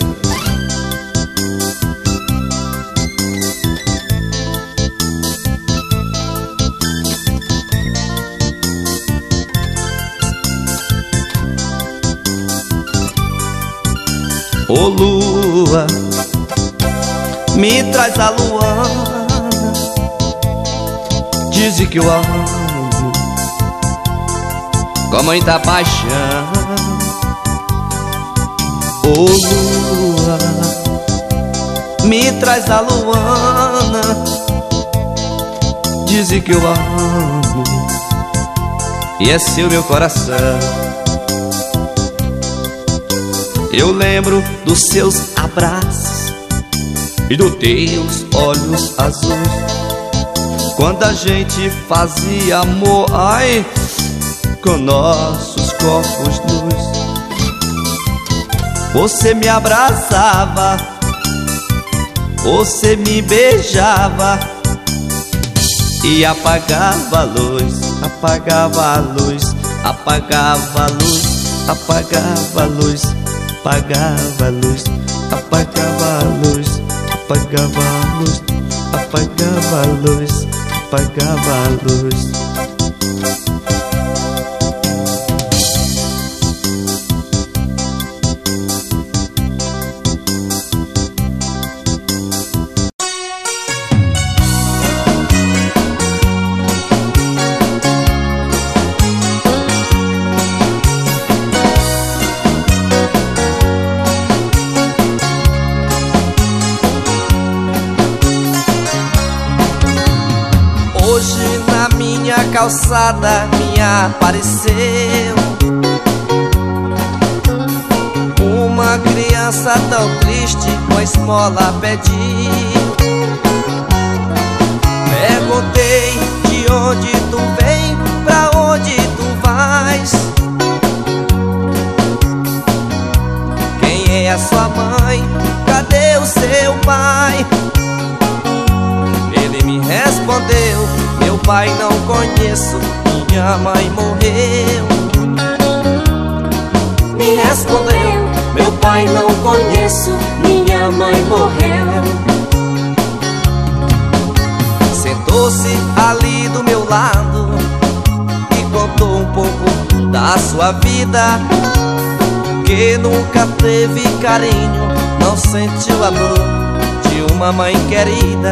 Ô lua, me traz a luana. Dizem que eu amo com muita paixão. Ô lua, me traz a luana. Dizem que eu amo e é seu meu coração. Eu lembro dos seus abraços e dos teus olhos azuis, quando a gente fazia amor, ai, com nossos corpos nus. Você me abraçava, você me beijava e apagava a luz, apagava a luz, apagava a luz, apagava a luz, apagava a luz, apagava a luz, apagava a luz, apagava a luz, apagava a luz. Calçada me apareceu uma criança tão triste, com a esmola pediu. Perguntei de onde tu vem, pra onde tu vais, quem é a sua mãe, cadê o seu pai? Ele me respondeu: meu pai não conheço, minha mãe morreu. Me respondeu: meu pai não conheço, minha mãe morreu. Sentou-se ali do meu lado e contou um pouco da sua vida, que nunca teve carinho, não sentiu amor de uma mãe querida.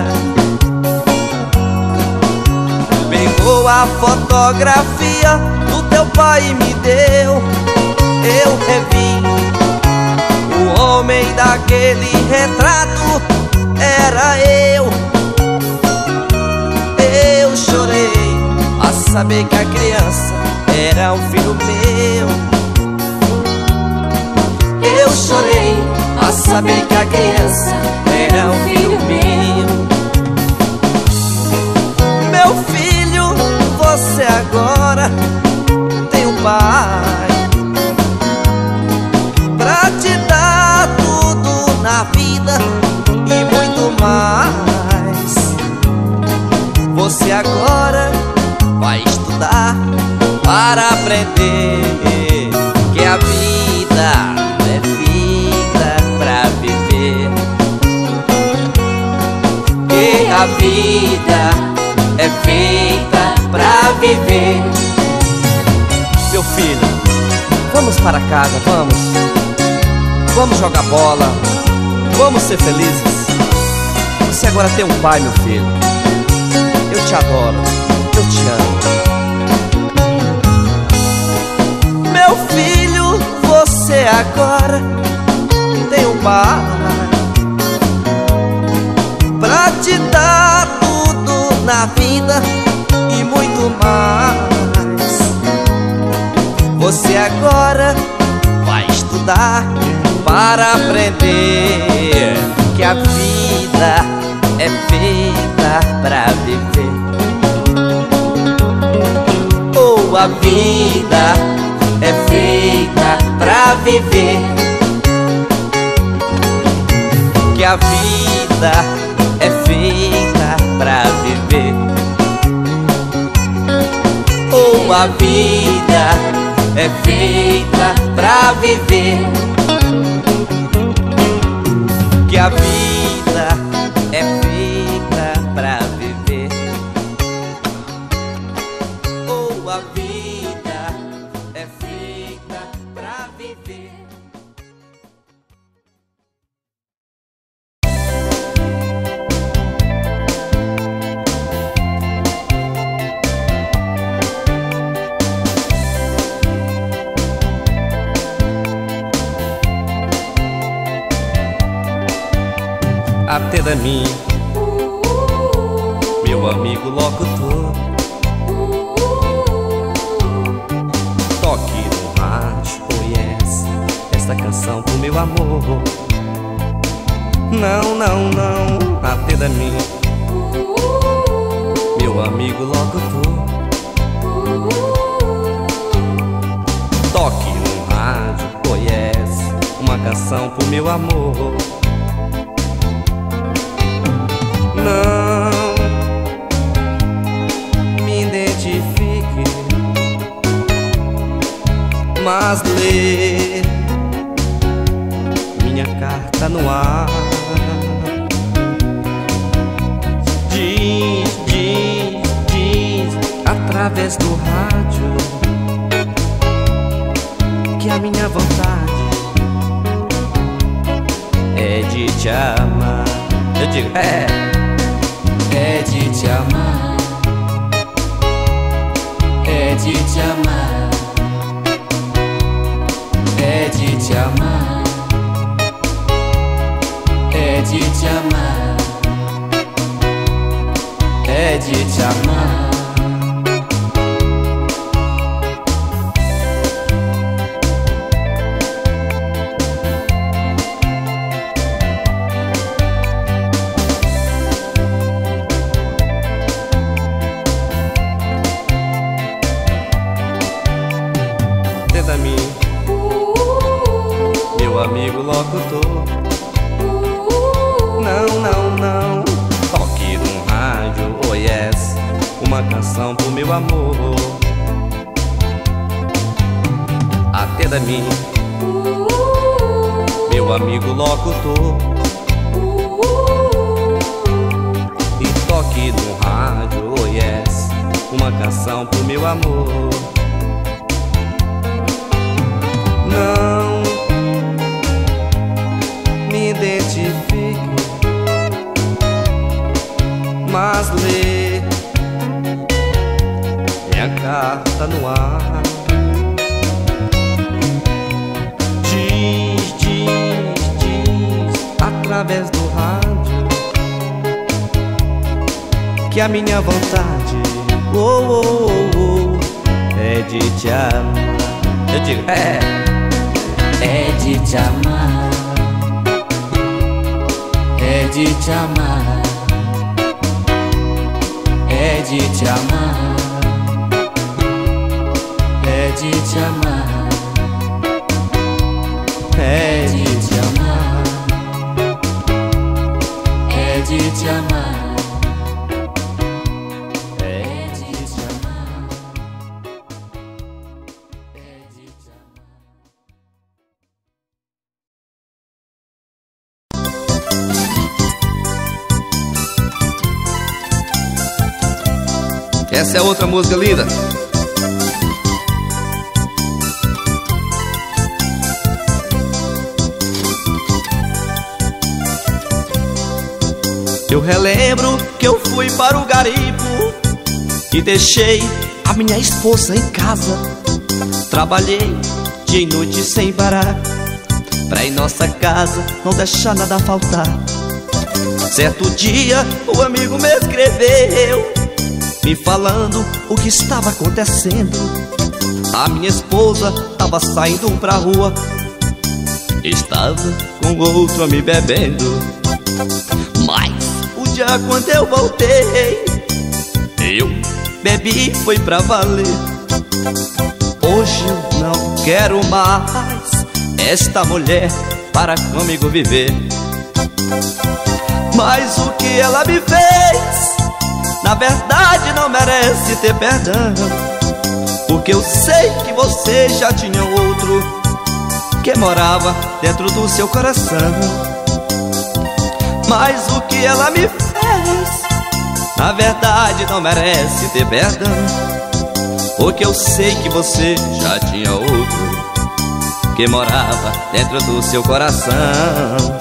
Pegou a fotografia do teu pai e me deu. Eu revi o homem daquele retrato, era eu. Eu chorei a saber que a criança era um filho meu. Eu chorei a saber que a criança era um filho meu. Meu filho, você agora tem um pai pra te dar tudo na vida e muito mais. Você agora vai estudar para aprender que a vida é vida pra viver. filho, vamos para casa, vamos. Vamos jogar bola, vamos ser felizes. Você agora tem um pai, meu filho. Eu te adoro, eu te amo. Meu filho, você agora tem um pai pra te dar tudo na vida e muito mais. Você agora vai estudar para aprender que a vida é feita pra viver. Oh, a vida é feita pra viver. Que a vida é feita pra viver. Oh, a vida é feita pra viver. Que a vida é feita pra viver. Oh, a vida é feita pra viver. Atenda a mim, meu amigo locutor. Toque no rádio, oh yes, esta canção pro meu amor. Não, não, não, atenda a mim, meu amigo locutor. Toque no rádio, oh yes, uma canção pro meu amor. Não me identifique, mas lê minha carta no ar. Diz, diz, diz através do rádio que a minha vontade é de te amar. Eu digo, é de te amar, é de te amar, é de te amar, é de te amar, é de te amar. Meu amigo locutor. Não, não, não, toque no rádio, oh yes, uma canção pro meu amor. Atenda a mim, meu amigo locutor. E toque no rádio, oh yes, uma canção pro meu amor. Não me identifique, mas lê minha carta no ar. Diz, diz, diz através do rádio que a minha vontade, oh, oh, oh, oh, é de te amar. Eu digo, é de te amar, é de te amar, é de te amar, é de te amar, é de te amar, é de te amar. Essa é outra música linda. relembro que eu fui para o garimpo e deixei a minha esposa em casa. Trabalhei dia e noite sem parar, pra em nossa casa não deixar nada faltar. Certo dia o amigo me escreveu, me falando o que estava acontecendo. A minha esposa tava saindo pra rua, estava com outro a me bebendo. Mas o dia quando eu voltei, eu bebi foi pra valer. Hoje eu não quero mais esta mulher para comigo viver. Mas o que ela me fez, na verdade não merece ter perdão, porque eu sei que você já tinha outro que morava dentro do seu coração. Mas o que ela me fez, na verdade não merece ter perdão, porque eu sei que você já tinha outro que morava dentro do seu coração.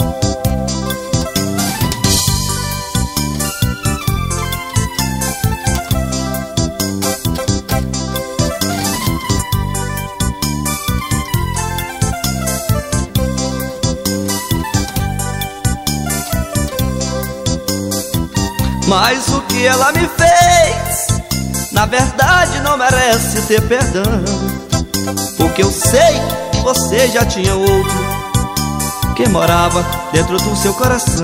Mas o que ela me fez, na verdade não merece ter perdão, porque eu sei que você já tinha outro que morava dentro do seu coração.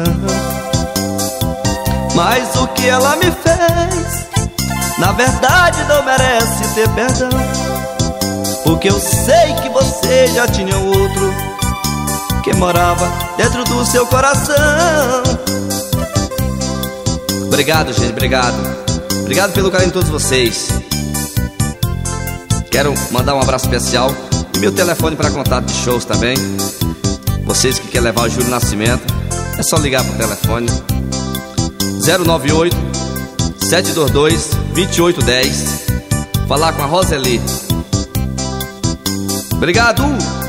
Mas o que ela me fez, na verdade não merece ter perdão, porque eu sei que você já tinha outro que morava dentro do seu coração. Obrigado, gente, obrigado. Obrigado pelo carinho de todos vocês. Quero mandar um abraço especial e meu telefone para contato de shows também. Vocês que querem levar o Júlio Nascimento, é só ligar pro telefone 098 722 2810. Falar com a Roseli. Obrigado!